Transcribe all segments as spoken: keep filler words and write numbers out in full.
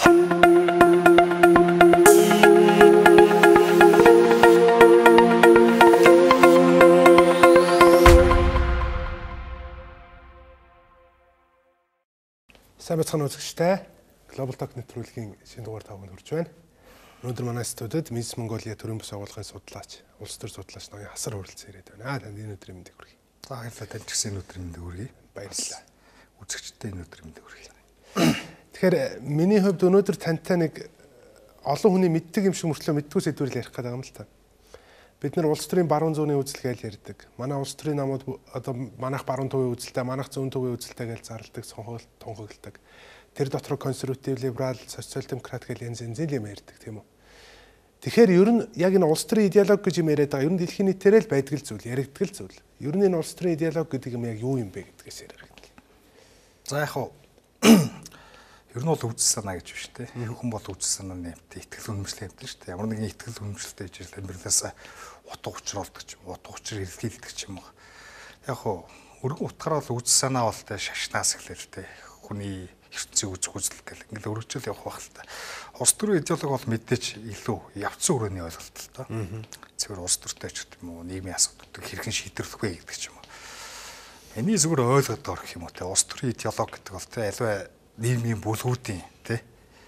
Сайн бацхан үзэгчтэй Global Talk нэвтрүүлгийн шинэ дугаар тавганд хүрч байна. Өнөөдөр манай студид Miss Mongolia төрийн бас агуулгын судлаач, улс төр судлаач ноён Хасар хүрэлцэн ирээд байна. Аа танд энэ өдрийн мэндийг хүргэе. За баярлалаа, танд ч гэсэн энэ өдрийн мэндийг хүргэе. Баярлалаа. Үзэгчтэй энэ өдрийн мэндийг хүргэе. Тэгэхээр миний хувьд өнөөдөр тантай нэг олон хүний мэддэг юм шиг мөртлөө мэддгүй сэдвэр ярих гэдэг юм л та. Бид нар улс төрийн баруун зүүнийн үзэлгээл ярьдаг. Манай улс төрийн намууд одоо манайх баруун төвийн үзэлтэй, манайх зүүн төвийн үзэлтэй гэж зарладаг, сонголт тунхагладаг. Тэр дотор консерватив, либерал, социал демократ гэж янз янзын юм ярьдаг тийм үү. Тэгэхээр ер нь яг энэ улс төрийн идеологи гэж юм яриад байгаа. Ер нь дэлхийн нийтээрээ л байдаг л зүйл, яригддаг л зүйл. Ер нь энэ улс төрийн идеологи гэдэг юм яг юу юм бэ гэдгээс яриа гэдэг. За яг хуу ер нь бол үзэл санаа гэж биш те. Хүн бол үзэл санааны амт итгэл үнэмшлээ амт шүү дээ. Ямар нэгэн итгэл үнэмшилтэй ижил амьдралаас утга учруулдаг ч юм уу, утга учир илэрхийлдэг ч юм уу. Яг хуу өргөн утгаараа бол үзэл санаа бол те шашнаас эхлэв те. Хүний ертөнцийн үзэх үзэл гэл ингээл өргөжөл явах байх л та. Улс төрийн идеологи бол мэдээж илүү явцсан өрөөний ойлголт л тоо. Зөвхөн улс төртэй ч гэх юм уу, нийгмийн асуудлуудыг хэрхэн шийдвэрлэх вэ гэдэг ч юм уу. Миний зүгээр ойлгоод байгаа гэх юм уу те. Улс төрийн идеологи гэдэг бол те аливаа нийгмийн бүлгүүдийн тий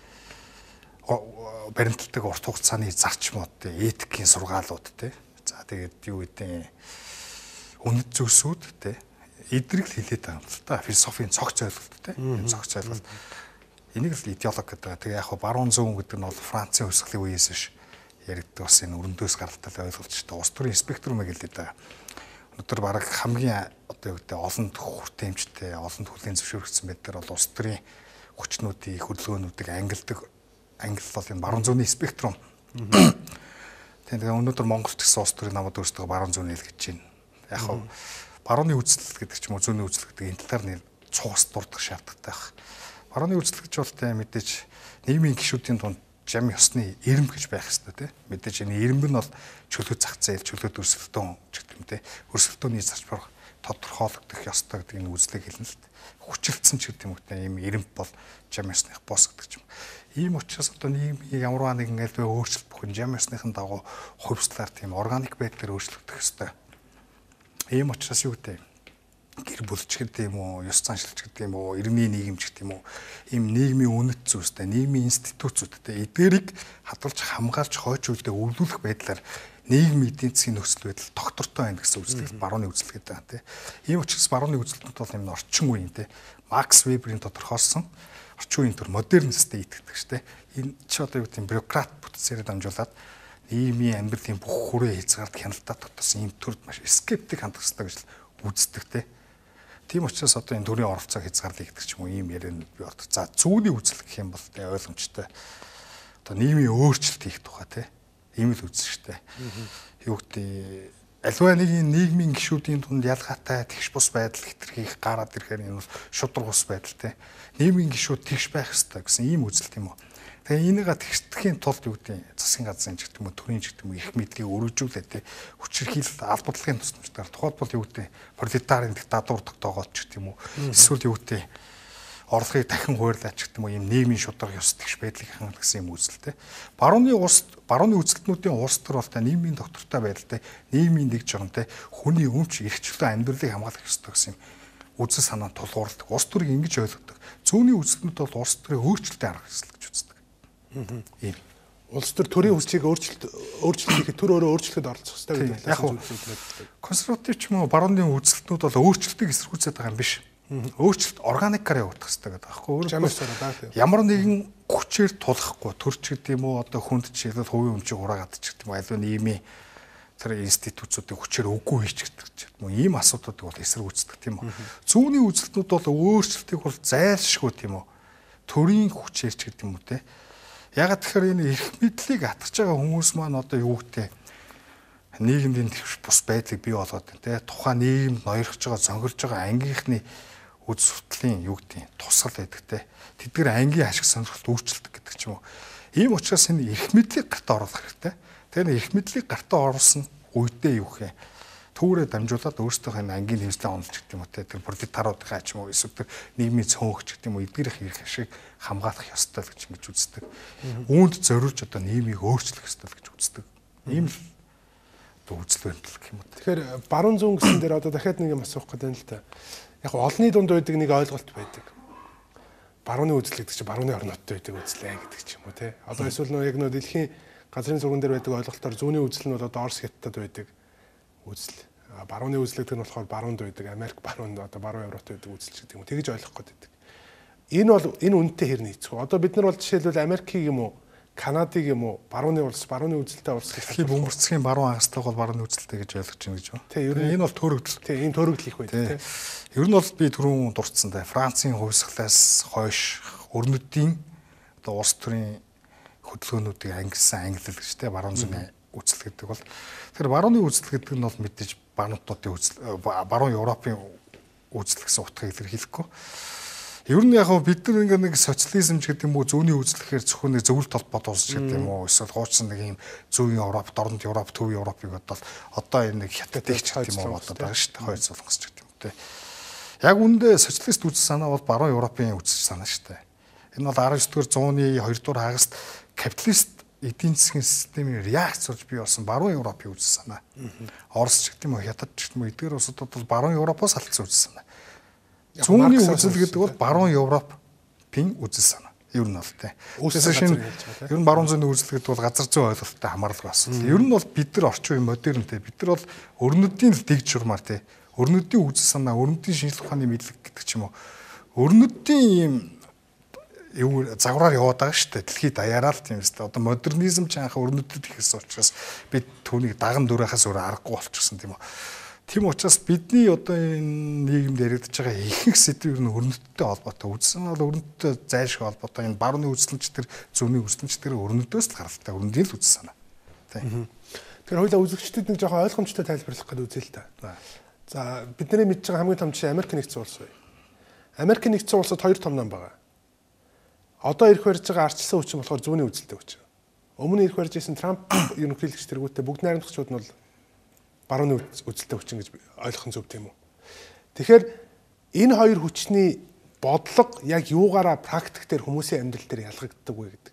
баримтлагдаг урт хугацааны зарчмууд тий этикийн сургаалууд тий за тэгээд юу гэдэг үнэт зүйлсүүд тий эдрийг л хилээд байгаа юм л та философийн цогц ойлголт тий цогц ойлголт энийг л идеологи гэдэг. Тэгээ яг хаа баруун зүүн гэдэг нь бол Францын хувьсгалын үеэс ш яригддаг бас энэ өрөндөөс гаралтай ойлголт ч та улс төрийн спектрумыг хэлээд байгаа. Өнөөдөр бараг хамгийн одоо юу гэдэг олон хүртээмжтэй олон төрлийн зөвшөөрөгдсөн байдлаар бол улс төрийн хүчнүүдийн хөдөлгөөнүүдийг ангилдаг ангил бол энэ баруун зүүнний спектрум. Тэгээ өнөөдөр Монгол ч гэсэн улс төрийн намууд өөрсдөө баруун зүүн хэл гэж байна. Яг хав барууны үзэл гэдэг ч юм уу зүүнний үзэл гэдэг энэ талаар нэг цугас дурдах шаардлагатай байх. Барууны үзэл гэж бол тэ мэдээж нийгмийн гишүүдийн дунд жам ёсны ирэмб гэж байх хэрэгтэй тийм. Мэдээж энэ ирэмб нь бол чөлөө зах зээл, чөлөө өрсөлдөөн гэдэг юм тийм. Өрсөлдөөний зарчмаар тодорхойлогдох ёстой гэдэг энэ үзлийг хэлнэ л дээ. Хүчилдсэн ч гэдэг юм уу тийм ирэмб бол жам ёсных бос гэдэг юм. Ийм учраас одоо нийгмийн ямарваа нэгэн альва өөрчлөлт бүхэн жам ёсныхын дагуу хувьслаар тийм органик байдлаар өөрчлөгдөх ёстой. Ийм учраас юу гэдэг гэр бүлч гэдэг юм уу, ёс заншилч гэдэг юм уу, иргэний нийгэмч гэдэг юм уу, ийм нийгмийн үнэт зүйлстэй, нийгмийн институтуудтай эдгээрийг хадгалж хамгаалж хойч үлдээ өвлүүлэх байдлаар нийгмийн эдийн засгийн нөхцөл байдал доктортой байна гэсэн үзлэгт барууны үзэл гэдэг байна тийм. Ийм учраас барууны үзэлтнүүд бол юм орчин үеийн тийм Макс Веберийн тодорхойлсон орчин үеийн төр модернисттэй итгэдэг шүү дээ. Энэ ч одоо юу гэдэг бюрократ бүтцээр дамжуулаад нийгмийн амьдралын бүх хүрээ хязгаард хяналтаа тогтсон ийм төрд маш скептик хандах хэрэгтэй гэж үздэг тийм. Тийм учраас одоо энэ төрийн оролцоог хязгаарлах гэдэг ч юм уу ийм ярианд би ордог. За зүүнний үзэл гэх юм бол тэ ойлгомжтой. Одоо нийгмийн өөрчлөлт хийх тухай тэ ийм л үзсэн штэ. Юу гэдэг альва нэг нийгмийн гишүүдийн дунд ялгаатай тэгш бус байдал хэтэрхийх гараад ирэхээр энэ бол шудраг ус байдал тэ. Нийгмийн гишүүд тэгш байх ёстой гэсэн ийм үзэл тийм үү. Тэгээ энийг тэгшдэхийн тулд юу гэдэг засгийн газрын ч гэдэг юм уу төрийн ч гэдэг юм уу их мэдлийг өргөжүүлээд тэ хүчирхийлэл албадлагын тусламжтайгаар тухайлбал юу гэдэг пролетарын диктатур тогтоогоод ч гэдэг юм уу эсвэл юу гэдэг орлогыг дахин хуваарлаач гэдэг юм уу ийм нийгмийн шудраг ёс тэгш байдлыг хангах гэсэн юм үзэлтэй. Барууны улс барууны үзэлтнүүдийн улс төр бол та нийгмийн доктортой байдалтай нийгмийн нэг жогонтой хүний өмч эрхчлөө амьдралыг хамгаалах ёстой гэсэн үзэл санаанд тулгуурладаг. Улс төрийг ингэж ойлгодог. Зүүнний үзэлтнүүд бол улс төрийн өөрчлөлтийн арга хэрэгсэл гэж үздэг. Ийм улс төр төрийн хүчийг өөрчлөлт өөрчлөлт хийхэд төр өөрөө өөрчлөлтөд оролцох хэрэгтэй гэдэг. Яг нь консерватив ч юм уу барууны үзэлтнүүд бол өөрчлөлтийг эсэргүүцээд байгаа юм биш. Өөрчлөлт органикаар явагдах хэрэгтэй гэдэг байхгүй. Өөрөөр ямар нэгэн хүчээр тулахгүй төрч гэдэг юм уу одоо хүнд чиглэл хувийн өмчийг ураагаад ч гэдэг юм уу аливаа нийгмийн тэр институтуудыг хүчээр үгүй хийчихдэг юм уу ийм асуудлуудыг бол эсэргүүцдэг тийм үү. Зүүнний үзэлтнүүд бол өөрчлөлтийг бол зайлшгүй тийм үү. Төрийн хүчээр ч гэдэг юм уу те. Ягаад тэгэхээр энэ эрх мэдлийг атгаж байгаа хүмүүс маань одоо юу гэдэг нийгмийн төвш бус байдлыг бий болгоод байна те. Тухайн нийгэм ноёрхож байгаа, зөнгөрж байгаа ангийнхны үз судлалын юу гэдэг тусгал байдаг те. Тэдгээр ангийн ашиг сонирхолт өөрчлөлт гэдэг ч юм уу. Ийм учраас энэ эрх мэдлийг гартаа оруулах хэрэгтэй. Тэгэхээр эрх мэдлийг гартаа оруулсан үедээ юу гэх түүрээ дамжуулаад өөрсдийнхөө ангийн нэмстэй онолч гэдэг юм уу те тэр пролетариудын ч юм уу эсвэл тэр нийгмийн цөөнх гэдэг юм уу эдгээрх эрх ашиг хамгаалах ёстой л гэж ингэж үздэг. Үүнд зориулж одоо нийгмийг өөрчлөх ёстой л гэж үздэг. Ийм л үзэл байна л гэх юм уу. Тэгэхээр баруун зүүн гэсэн дээр одоо дахиад нэг юм асуух гэдэг юм л та. Яг олонний дунд байдаг нэг ойлголт байдаг. Барууны үзэл гэдэг чинь барууны орноттой байдаг үзлээ гэдэг ч юм уу те. Одоо эсвэл нөө яг нөө дэлхийн газрын зурган дээр байдаг ойлголтоор зүүнний үзэл нь бол одоо Орос хятадд байдаг үзэл. Барууны үзэл гэдэг нь болохоор баруунд байдаг, Америк баруунд одоо баруун Европт байдаг үзэл гэдэг юм уу. Тэгж ойлгох гээд байдаг. Энэ бол энэ үнэтэй хэр нийцэх вэ? Одоо бид нар бол жишээлбэл Америкийг юм уу, Канадыг юм уу, барууны улс, барууны үзэлтэй улс гэж хэлэх бөмбөрцгийн баруун хагастай бол барууны үзэлтэй гэж ойлгож байна гэж байна. Тийм, ер нь энэ бол төрөгдөл. Тийм, энэ төрөгдөл их байдаг тийм. Ер нь бол би түрүүн дурдсан даа. Францын хувьсгалаас хойш өрнөдийн одоо улс төрийн хөдөлгөөнүүдийг ангилсан ангилал гэж тийм баруун зүүн үзэл гэдэг бол тэгэхээр барууны үзэл гэдэг нь бол мэдээж бануудын үзэл, баруун Европын үзэл гэсэн утгыг илэрхийлэхгүй. Ер нь яг бид нар ингээ нэг социализм ч гэдэг юм уу зүүнний үзлэхээр зөвхөн нэг зөвлөлт толгойд улс гэдэг юм уу эсвэл хуучин нэг юм зүүн Европ, дорнод Европ, төв Европыг бодвол одоо энэ нэг хятадыг ч гэдэг юм уу бодоод байгаа шүү дээ. Хойд солонгос ч гэдэг юм те. Яг үүндээ социалист үзэл санаа бол баруун Европын үзэл санаа шүү дээ. Энэ бол арав дөрөвдүгээр зууны хоёрдугаар хагаст капиталист эдийн засгийн системийн реакц болж бий болсон баруун Европын үзэл санаа. Орос ч гэдэг юм уу хятад ч гэдэг юм уу эдгээр улсууд бол баруун Европоос алдсан үзэл санаа. Зүүнний үзэл гэдэг бол баруун Европын үзэл санаа. Ер нь бол тийм. Үүсээс шинэ ер нь баруун зүүнний үзэл гэдэг бол газар зүйн ойлголттой хамаарлагаас. Ер нь бол бид нар орчин үеийн модернтэй бид нар бол өрнөдийн л дэг журмаар тийм. Өрнөдийн үзэл санаа, өрнөдийн шинжлэх ухааны мэдлэг гэдэг ч юм уу. Өрнөдийн ийм юу загвараар яваад байгаа шүү дээ. Дэлхийд даяараа л тийм үстэй. Одоо модернизм ч анх өрнөдөд ихсэн учраас бид түүнийг даган дөрөхөөс өөр аргагүй болчихсон тийм үү. Тийм учраас бидний одоо энэ нийгэмд яригдж байгаа ихэнх сэдв ер нь өрнөдтэй холбоотой. Үзсэн бол өрнөдтэй зайлшгүй холбоотой. Энэ барууны үзэлч төр зүүнний үзэлч төр өрнөдөөс л гаралтай. Өрнөдийн л үзэл санаа. Тийм. Тэгэхээр хоёулаа үзэгчдэд нэг жоохон ойлгомжтой тайлбарлах гэдэг үзэл л та. За бидний мэдж байгаа хамгийн том жишээ Америк нэгдсэн улс бай. Америк нэгдсэн улсад хоёр том ном байгаа. Одоо ирэх барьж байгаа ардчилсан хүчин болохоор зүүнний үзэлтэй хүчин. Өмнө ирэх барьж исэн Трамп ерөнхийлөгч тэргүүтээ бүгд найрамдагчуд нь бол барууны үзэлтэй хүчин гэж ойлгох нь зөв тийм үү. Тэгэхээр энэ хоёр хүчний бодлого яг юугаараа практик дээр хүмүүсийн амьдрал дээр ялгагддаг вэ гэдэг.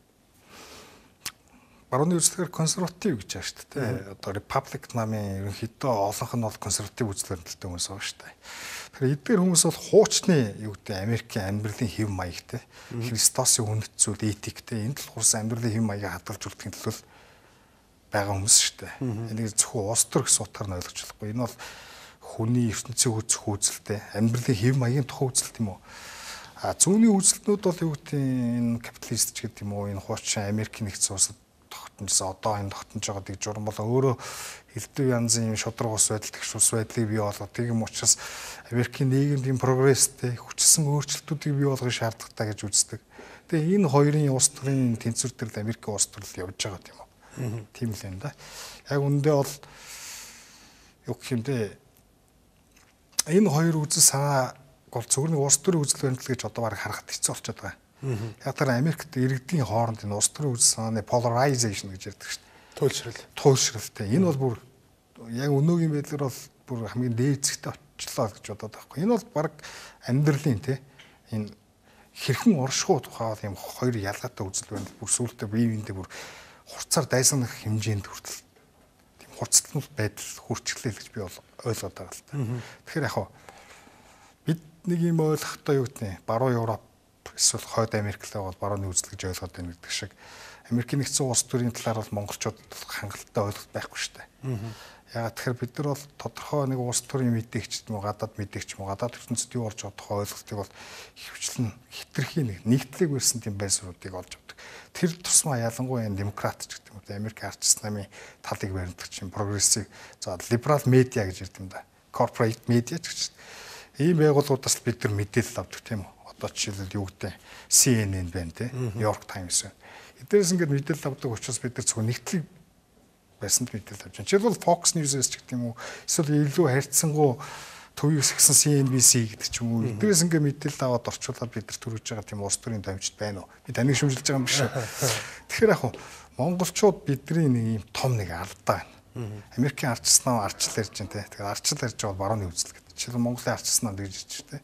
Барууны үзэлээр консерватив гэж байна шүү дээ. Одоо Republic намын ерөнхийдөө олонх нь бол консерватив үзэл баримталтай хүмүүс байгаа шүү дээ. Тэгэхээр эдгээр хүмүүс бол хуучны юу гэдэг Америкийн амьдралын хэв маягтай, Христосын үнэт зүйл, этиктэй энэ тал хурсан амьдралын хэв маягийг хадгалж үлдэхин төлөө байгаа хүмүүс шүү дээ. Энийг зөвхөн улс төр гэсэн утгаар нь ойлгож болохгүй. Энэ бол хүний ертөнцийн үзэх үзэлтэй, амьдралын хэв маягийн тухай үзэл тийм үү. А зүүнний үзэлтнүүд бол юу гэдэг энэ капиталист ч гэдэг юм уу, энэ хуучин Америкийн нэгдсэн улсад тогтножсэн одоо энэ тогтнож байгаа дэг журам бол өөрөө элдв янзын юм шудраг ус байдал тэгш ус байдлыг бий болгох тийм юм учраас Америкийн нийгэмийн прогресстэй хүчсэн өөрчлөлтүүдийг бий болгохын шаардлагатай гэж үздэг. Тэгээ энэ хоёрын улс төрийн тэнцвэр дээр Америкийн улс төр явж байгаа тийм үү. Тийм л юм да. Яг үндэ бол юу гэх юм бэ? Энэ хоёр үзэл санаа бол зөвхөн улс төрийн үзэл баримтлал гэж одоо баг харахад хэцүү болчиход байгаа. Яг тэр Америкт иргэдийн хооронд энэ улс төрийн үзэл санааны polarization гэж ярьдаг шүү дээ. Туйлшрал. Туйлшралтай. Энэ бол бүр яг өнөөгийн байдлаар бол бүр хамгийн дээд зэгтээ очлоо гэж бодоод байгаа хгүй. Энэ бол баг амьдралын тий энэ хэрхэн оршихуй тухай юм хоёр ялгаатай үзэл байна. Бүр сүултээ бие биендээ бүр хурцаар дайсагнах хэмжээнд хүртэл тийм хурцлалт байдал хүрчлээ гэж би бол ойлгоод байгаа л та. Тэгэхээр яг бид нэг юм ойлгохдоо юу гэдэг нь баруун Европ эсвэл хойд Америклээ бол барууны үзэл гэж ойлгоод байна гэдэг шиг Америкийн нэгдсэн улс төрийн талаар бол монголчууд хангалттай ойлголт байхгүй шүү дээ. Ягаад тэгэхээр бид нар бол тодорхой нэг улс төрийн мэдээгч юм уу гадаад мэдээгч юм уу гадаад ертөнцид юу болж байгаа тухай ойлголтыг бол хөвчлэн хитрхи нэг нэгтлэг байсан тийм байсруудыг олж авдаг. Тэр тусмаа ялангуяа демократ ч гэдэг юм уу Америк ардчилсан намын талыг баримтагч юм прогрессив за либерал медиа гэж ярьд юм да. Corporate media ч гэж. Ийм байгууллагуудаас бид нар мэдээлэл авдаг тийм үү. Одоо жишээлбэл юу гэдэг C N N байна те New York Times байна. Эдгээрээс ингээд мэдээлэл авдаг учраас бид нар зөвхөн нэгтлэг байсанд мэдээлэл авч байна. Жишээлбэл Fox News-с ч гэдэг юм уу эсвэл илүү харьцангуй төвийг сагсан C N B C гэдэг ч юм уу. Эдгээрээс ингээд мэдээлэл аваад орчуулаад бид нар төрөж байгаа тийм улс төрийн дамжид байна уу? Би таныг шүмжилж байгаа юм биш үү? Тэгэхээр яг монголчууд бидний нэг юм том нэг алдаа байна. Америкийн ардчилсан ардчил ярьж байна те. Тэгэхээр ардчил ярьж байгаа барууны үзэл гэдэг. Жишээлбэл Монголын ардчилсан гэж ярьж байна те.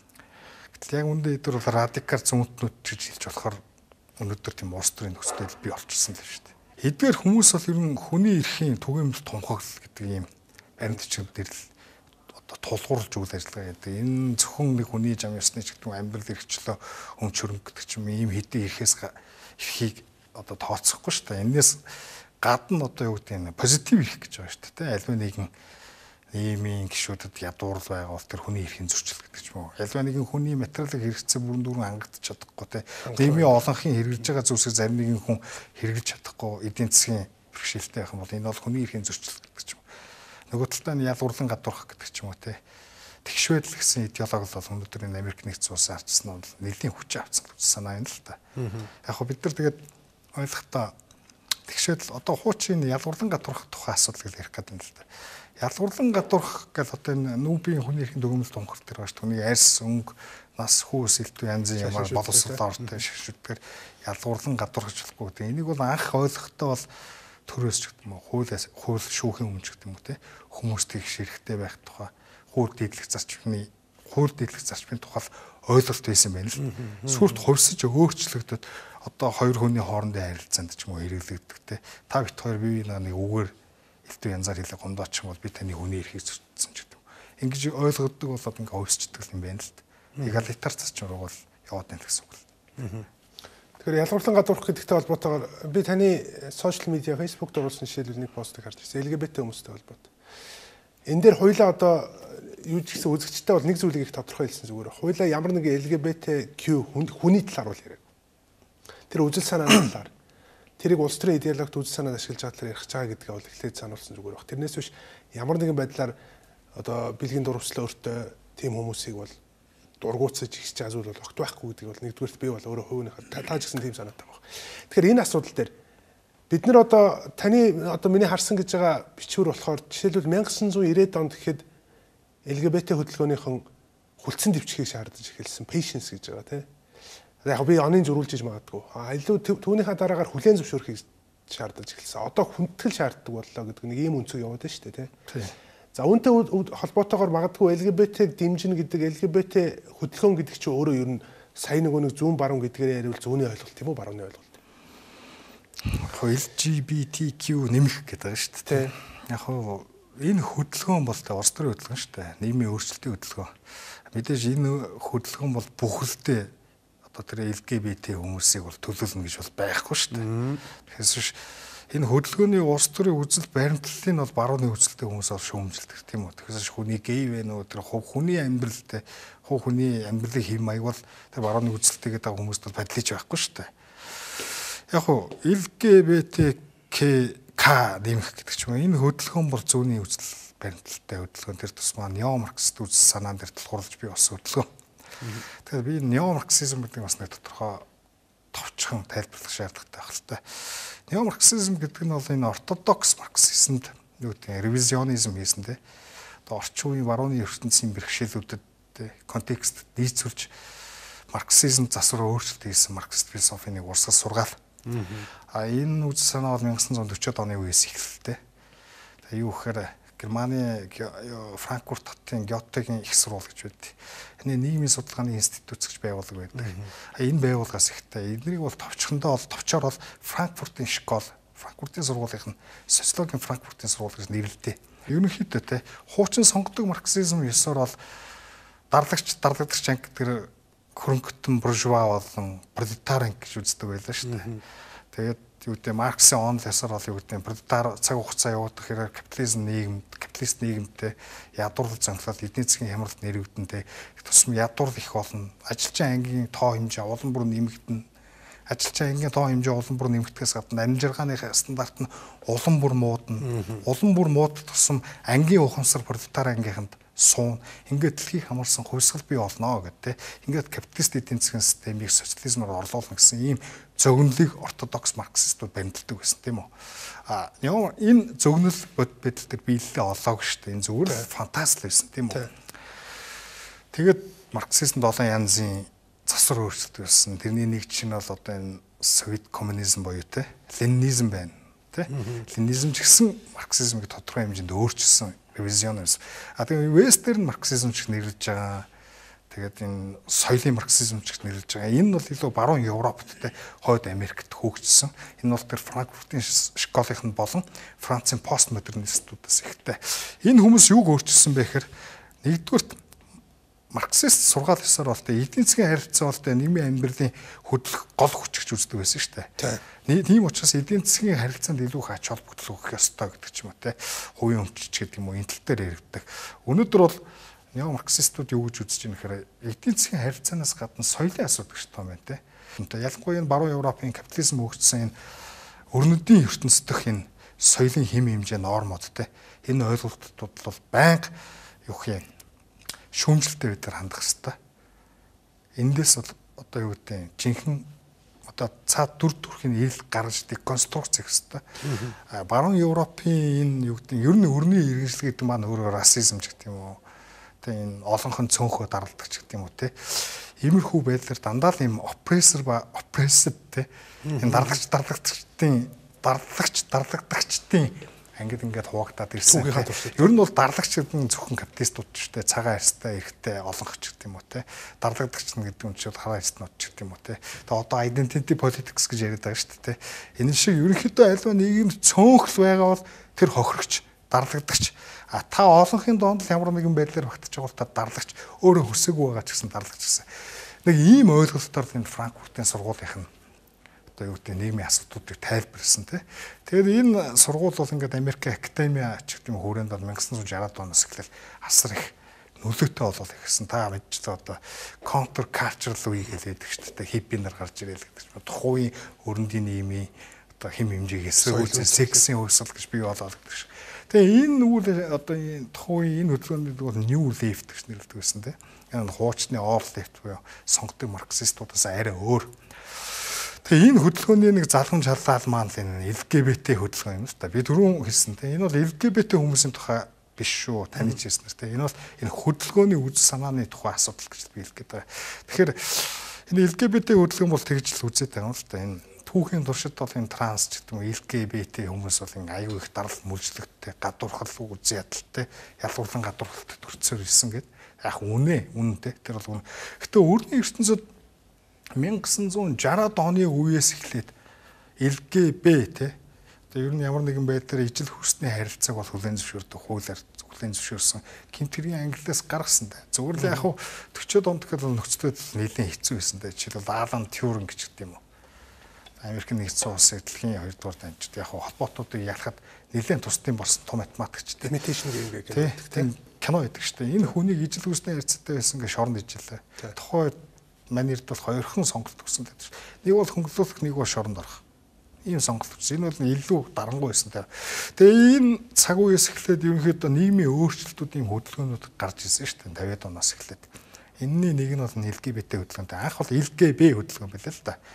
Гэтэл яг үндэ эдгээр бол радикал зүүнтнүүд гэж хэлж болохоор өнөөдөр тийм улс төрийн нөхцөл бий болчихсон л шүү дээ. Эдгээр хүмүүс бол ер нь хүний эрхийн түгээмэл тунхаглал гэдэг ийм баримтчил дээр л одоо тулгуурлаж үйл ажиллагаа гэдэг. Энэ зөвхөн нэг хүний зам ёсны ч гэдэг амьдрал эрхчлөө өмч хөрөнгө гэдэг ч юм ийм хэдийн эрхээс эрхийг одоо тооцохгүй шүү дээ. Энээс гадна одоо юу гэдэг нь позитив эрх гэж байгаа шүү дээ. Альва нэгэн нийгмийн гишүүдэд ядуурл байгаа бол тэр хүний эрхийн зөрчил гэдэг ч юм уу. Альва нэгэн хүний материалын хэрэгцээ бүрэн дүүрэн хангагдаж чадахгүй те. Нийгмийн олонхын хэрэгжилж байгаа зүйлсийг зарим нэгэн хүн хэрэгжилж чадахгүй эдийн засгийн бэрхшээлтэй байх юм бол энэ бол хүний эрхийн зөрчил гэдэг ч юм уу. Нөгөө талдаа нь ядуурлан гадуурхах гэдэг ч юм уу те. Тэгш байдал гэсэн идеологи бол өнөөдөр энэ Америк нэгдсэн улсын ардчсан бол нэлийн хүч авсан гэж санаа байна л та. Яг хөө бид нар тэгээд ойлгохдоо тэгш байдал одоо хуучин ядуурлан гадуурхах тухай асуудал гэж ярих гэдэг юм л та. Ялгуурлан гадуурх гэж одоо энэ нүүбийн хүний эрхийн төгөөмөл тунхаг дээр байгаа шүү. Түүний арьс, өнгө, нас, хүүс, элдв янзын ямар боловсролоор шашигддаг ялгуурлан гадуурхаж болохгүй гэдэг. Энийг бол анх ойлгохдоо бол төрөөс ч гэдэг юм уу, хуулиас хууль шүүхийн өмнө ч гэдэг юм уу те. Хүмүүст их ширхтэй байх тухай, хууль дэдлэх зарчмын хууль дэдлэх зарчмын тухай ойлголт байсан байна л. Сүрт хувьсаж өөрчлөгдөд одоо хоёр хүний хоорондын харилцаанд ч юм уу хэрэглэгддэг те. Та бит хоёр бие биенээ нэг үгээр элдв янзаар хэлээ гомдооч юм бол би таны хүний эрхийг зөрчсөн ч гэдэг. Ингэж ойлгоддог болоод ингээ хувьсчдаг юм байна л д. Эгалитар зарчмаар бол яваад байна гэсэн үг л. Тэгэхээр ялгуурлан гадуурх гэдэгтэй холбоотойгоор би таны сошиал медиа фейсбુક дээр оруулсан жишээлбэл нэг постыг харж ирсэн. эл гэ бэ тэ хүмүүстэй холбоотой. Энэ дээр хоёлаа одоо юу ч гэсэн үзэгчтэй бол нэг зүйлийг их тодорхой хэлсэн зүгээр. Хоёлаа ямар нэгэн эл гэ бэ тэ кью хүний талаар бол яриаг. Тэр үзэл санааны талаар тэрийг улс төрийн идеологид үзэл санаанд ашиглаж байгаа талаар ярих чагаа гэдгээ бол эхлээд сануулсан зүгээр баг. Тэрнээс биш ямар нэгэн байдлаар одоо бэлгийн дурвчлаа өртөө тийм хүмүүсийг бол дургуутсаж ихсэж байгаа зүйл бол огт байхгүй гэдэг бол нэгдүгээрт би бол өөрөө хувийнхаа та ч гэсэн тийм санаатай баг. Тэгэхээр энэ асуудал дээр бид нар одоо таны одоо миний харсан гэж байгаа бичвэр болохоор жишээлбэл мянга санаа ирээд онд гэхэд эл гэ бэ тэ хөдөлгөөнийхэн хүлцэн дэвчхийг шаардаж эхэлсэн patience гэж байгаа тийм. Яг би онын зөрүүлж иж магадгүй. А илүү түүнийхээ дараагаар хүлээн зөвшөөрөхийг шаардаж эхэлсэн. Одоо хүндэтгэл шаарддаг боллоо гэдэг нэг ийм өнцөг яваад байна шүү дээ, тийм. За үүнтэй холбоотойгоор магадгүй эл гэ бэ тэг дэмжинэ гэдэг эл гэ бэ тэ хөдөлгөөн гэдэг чинь өөрөө ер нь сая нөгөө нэг зүүн баруун гэдгээр яривал зүүнний ойлголт тийм үү, барууны ойлголт. эл жи би ти кью нэмэх гэдэг байгаа шүү дээ. Яг хоо энэ хөдөлгөөн бол тэ улс төрийн хөдөлгөөн шүү дээ. Нийгмийн өөрчлөлтийн хөдөлгөөн. Мэдээж энэ хөдөлгөөн бол бүхэлдээ одоо тэр эл гэ бэ тэ хүмүүсийг бол төлөөлнө гэж бол байхгүй шүү дээ. Тэгэхээр энэ хөдөлгөөний улс төрийн үзэл баримтлалыг бол барууны үзэлтэй хүмүүс бол шүүмжилдэг тийм үү. Тэгэхээр хүний гей вэ нөө тэр хувь хүний амьдралтай хувь хүний амьдралын хэм маяг бол тэр барууны үзэлтэйгээ байгаа хүмүүст бол бодлиж байхгүй шүү дээ. Яг хуу эл гэ бэ тэ ка нэмэх гэдэг ч юм. Энэ хөдөлгөөн бол зүүнний үзэл баримтлалтай хөдөлгөөн. Тэр тусмаа неомарксист үзэл санаан дээр тулгуурлаж бий болсон хөдөлгөөн. Тэгэхээр би неомарксизм гэдэг нь бас нэг тодорхой товчхон тайлбарлах шаардлагатай байх л та. Неомарксизм гэдэг нь бол энэ ортодокс марксизмд юу гэдэг ревизионизм хийсэн те. Одоо орчин үеийн барууны ертөнцийн бэрхшээлүүдэд контекст нийцүүлж марксизм засвар өөрчлөлт хийсэн марксист философийн нэг урсгал сургаал. А энэ үзэл санаа бол 천구 сая оны үеэс эхэллээ. Тэгээ юу гэхээр Германы Франкфурт хотын Гётегийн их сургууль гэж байдаг. Энэ нийгмийн судалгааны институт гэж байгууллага байдаг. Энэ байгууллагаас ихтэй эднийг бол товчхондоо бол товчоор бол Франкфуртын школ, Франкфуртын сургуулийн социологийн Франкфуртын сургууль гэж нэрлэдэг. Ерөнхийдөө те хуучин сонгодог марксизм ёсоор бол дарлагч дарлагдагч анги тэр хөрөнгөтөн буржуа болон пролетариан гэж үздэг байлаа шүү дээ. Тэгээд юу гэдэг Марксийн онол ясаар бол юу гэдэг пролетар цаг хугацаа явуудах хэрэг капитализм нийгэмд капиталист нийгэмтэй ядуурлал зөнхлөл эдийн засгийн хямралд нэрвэгдэнтэй тусам ядуурл их болно. Ажилчин ангийн тоо хэмжээ улам бүр нэмэгдэнэ. Ажилчин ангийн тоо хэмжээ улам бүр нэмэгдэхээс гадна амжилгааны стандарт нь улам бүр муудна. Улам бүр муудах тусам ангийн ухамсар пролетар ангийнханд суун ингээд дэлхийг хамарсан хувьсгал бий болно гэдэг. Ингээд капиталист эдийн засгийн системийг социализмаар орлуулна гэсэн ийм зөгнөлийг ортодокс марксистууд баримталдаг байсан тийм үү. А энэ зөгнөл бод бидэлдэг биелэлээ олоог шүү дээ. Энэ зүгээр фантаст байсан тийм үү. Тэгээд марксизмд олон янзын засвар өөрчлөлт байсан. Тэрний нэг чинь бол одоо энэ совет коммунизм боيو те ленинизм байна. тий. Ленинизм ч гэсэн марксизмыг тодорхой хэмжээнд өөрчилсөн ревизионизм. А тэгээ вестерн марксизм ч нэрлэж байгаа. Тэгээд энэ соёлын марксизм ч нэрлэж байгаа. Энэ бол илүү баруун Европт те хойд Америкт хөгжсөн. Энэ бол тэр Франкфуртын школынх нь болон Францын постмодернистуудаас ихтэй. Энэ хүмүүс юуг өөрчилсөн бэ гэхээр нэгдүгээр марксист сургаал ёсоор бол тэ эдийн засгийн харилцаа бол тэ нийгмийн амьдралын хөдлөх гол хүчигч үздэг байсан шүү дээ. Тийм учраас эдийн засгийн харилцаанд илүү их ач холбогдол өгөх ёстой гэдэг ч юм уу те. Хувийн өмчч гэдэг юм уу энэ тал дээр яригддаг. Өнөөдөр бол неомарксистууд юу гэж үзэж байна гэхээр эдийн засгийн харилцаанаас гадна соёлын асуудал гэж том байна те. Үнэхээр ялангуяа энэ баруун Европын капитализм өгсөн энэ өрнөдийн ертөнцийн дэх энэ соёлын хэм хэмжээ нормууд те. Энэ ойлголтууд бол байнга юу гэх юм шүүмжлэлтэй бид нар хандах хэрэгтэй. Эндээс бол одоо юу гэдэг жинхэнэ одоо цаад дүр төрхийн ил гаргаж деконструкц хийх хэрэгтэй. Баруун Европын энэ юу гэдэг ер нь өрний иргэншил гэдэг маань өөрөө расизм ч гэдэг юм уу. Тэгээ энэ олонхон цөөнхөө даралдаг ч гэдэг юм уу те. Иймэрхүү байдлаар дандаа л юм опрессор ба опрессив те. Энэ дарлагч дарлагчдын дарлагч дарлагдагчдын ангид ингээд хуваагдаад ирсэн. Ер нь бол дарлагч гэдэг нь зөвхөн капиталистууд ч гэдэг цагаан арьстай эрэгтэй олонхч гэдэг юм уу те. Дарлагдагч нь гэдэг нь ч хараа арьснууд ч гэдэг юм уу те. Тэгээ одоо identity politics гэж яриад байгаа шүү дээ те. Энэ шиг ерөнхийдөө альва нийгэмд цөөнхөл байгаа бол тэр хохирогч, дарлагдагч. А та олонхын доонд л ямар нэгэн байдлаар багтаж байгаа бол та дарлагч өөрөө хүсээгүй байгаа ч гэсэн дарлагч гэсэн. Нэг ийм ойлголтоор энэ Франкфуртын сургуулийнх нь одоо юу гэдэг нийгмийн асуудлуудыг тайлбарласан тий. Тэгээд энэ сургууль бол ингээд Америк академиа ч гэдэг юм хүрээнд бол 천구 шестьдесят оноос эхлээл асар их нөлөөтэй болол ихсэн. Та мэдчихлээ одоо counter cultural үе хэлээд гэж тий. Хиппинер гарч ирэл гэдэг чинь тухайн өрөндийн нийгмийн одоо хэм хэмжээгээс үүсэл сексийн өөрсөл гэж бий болоод гэдэг шиг. Тэгээ энэ үйл одоо тухайн энэ хөдөлгөөнд бол new left гэж нэрлэдэг байсан тий. Энэ хуучны old left буюу сонгодог марксистуудаас арай өөр. Тэгээ энэ хөдөлгөөний нэг залхам шалгаал маань л энэ эл гэ бэ тэ хөдөлгөөн юм шүү дээ. Би түрүүн хэлсэн те. Энэ бол эл гэ бэ тэ хүмүүсийн тухай биш шүү. Таны ч хэлснээр те. Энэ бол энэ хөдөлгөөний үзэл санааны тухай асуудал гэж би хэлэх гээд байгаа. Тэгэхээр энэ эл гэ бэ тэ хөдөлгөөн бол тэгж л үзээд байгаа юм шүү дээ. Энэ түүхийн туршид бол энэ транс ч гэдэг юм эл гэ бэ тэ хүмүүс бол энэ аюу их дарал мүлжлэгтэй, гадуурхал үз ядалтай, ялгуурлан гадуурхалтай төрцөөр ирсэн гэдэг. Яг үнэ, үнэнтэй. Тэр бол үнэ. Гэтэ өөрийн ертөнцид 천구 шестьдесят оны үеэс эхлээд эл гэ бэ те. Одоо ер нь ямар нэгэн байдлаар ижил хөрсний харилцааг бол хүлээн зөвшөөрдөг, хуулиар хүлээн зөвшөөрсөн гэмтэргийн ангиллаас гаргасан да. Зүгээр л яг хуу төрчөөд онд гэхэд нөхцөлөд нэлээд хэцүү байсан да. Жишээлбэл Алан Тьюринг гэж гэдэг юм уу. Америк нэгдсэн улсын дэлхийн хоёрдугаар дамжид яг хуу холбоотуудыг ялахад нэлээд тусдын болсон том математикч те. Imitation game гэх юм. Кино байдаг шүү дээ. Энэ хүнийг ижил хөрсний харилцаатай байсан гэж шоронд ижилээ. Тухайн манерд бол хоёрхан сонголт өгсөн байдаг. Нэг бол хөнгөлөлөх, нэг бол шоронд орох. Ийм сонголт өгсөн. Энэ бол илүү дарангуй байсан та. Тэгээ энэ цаг үеэс эхлээд ерөнхийдөө нийгмийн өөрчлөлтүүдийн хөдөлгөөнүүд гарч ирсэн шүү дээ. тавиад оноос эхлээд. Энэний нэг нь бол эл гэ бэ тэ хөдөлгөөнтэй. Анх бол эл гэ бэ хөдөлгөөн байлаа л да.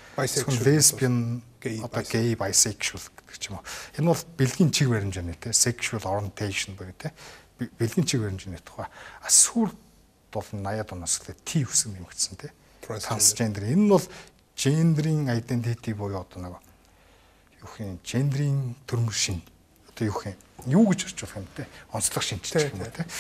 Lesbian, одоо gay, bisexual гэдэг ч юм уу. Энэ бол бэлгийн чиг баримжааны те sexual orientation буюу те бэлгийн чиг баримжааны тухай. Асуур бол наяад оноос эхлээд T үсэг нэмэгдсэн те. Трансгендер. Энэ нь бол гендрийн identity буюу одоо нэг юу юм гендрийн төрмөр шин. Одоо юу юм юу гэж орчуулах юм те. Онцлог шинж гэх юм те.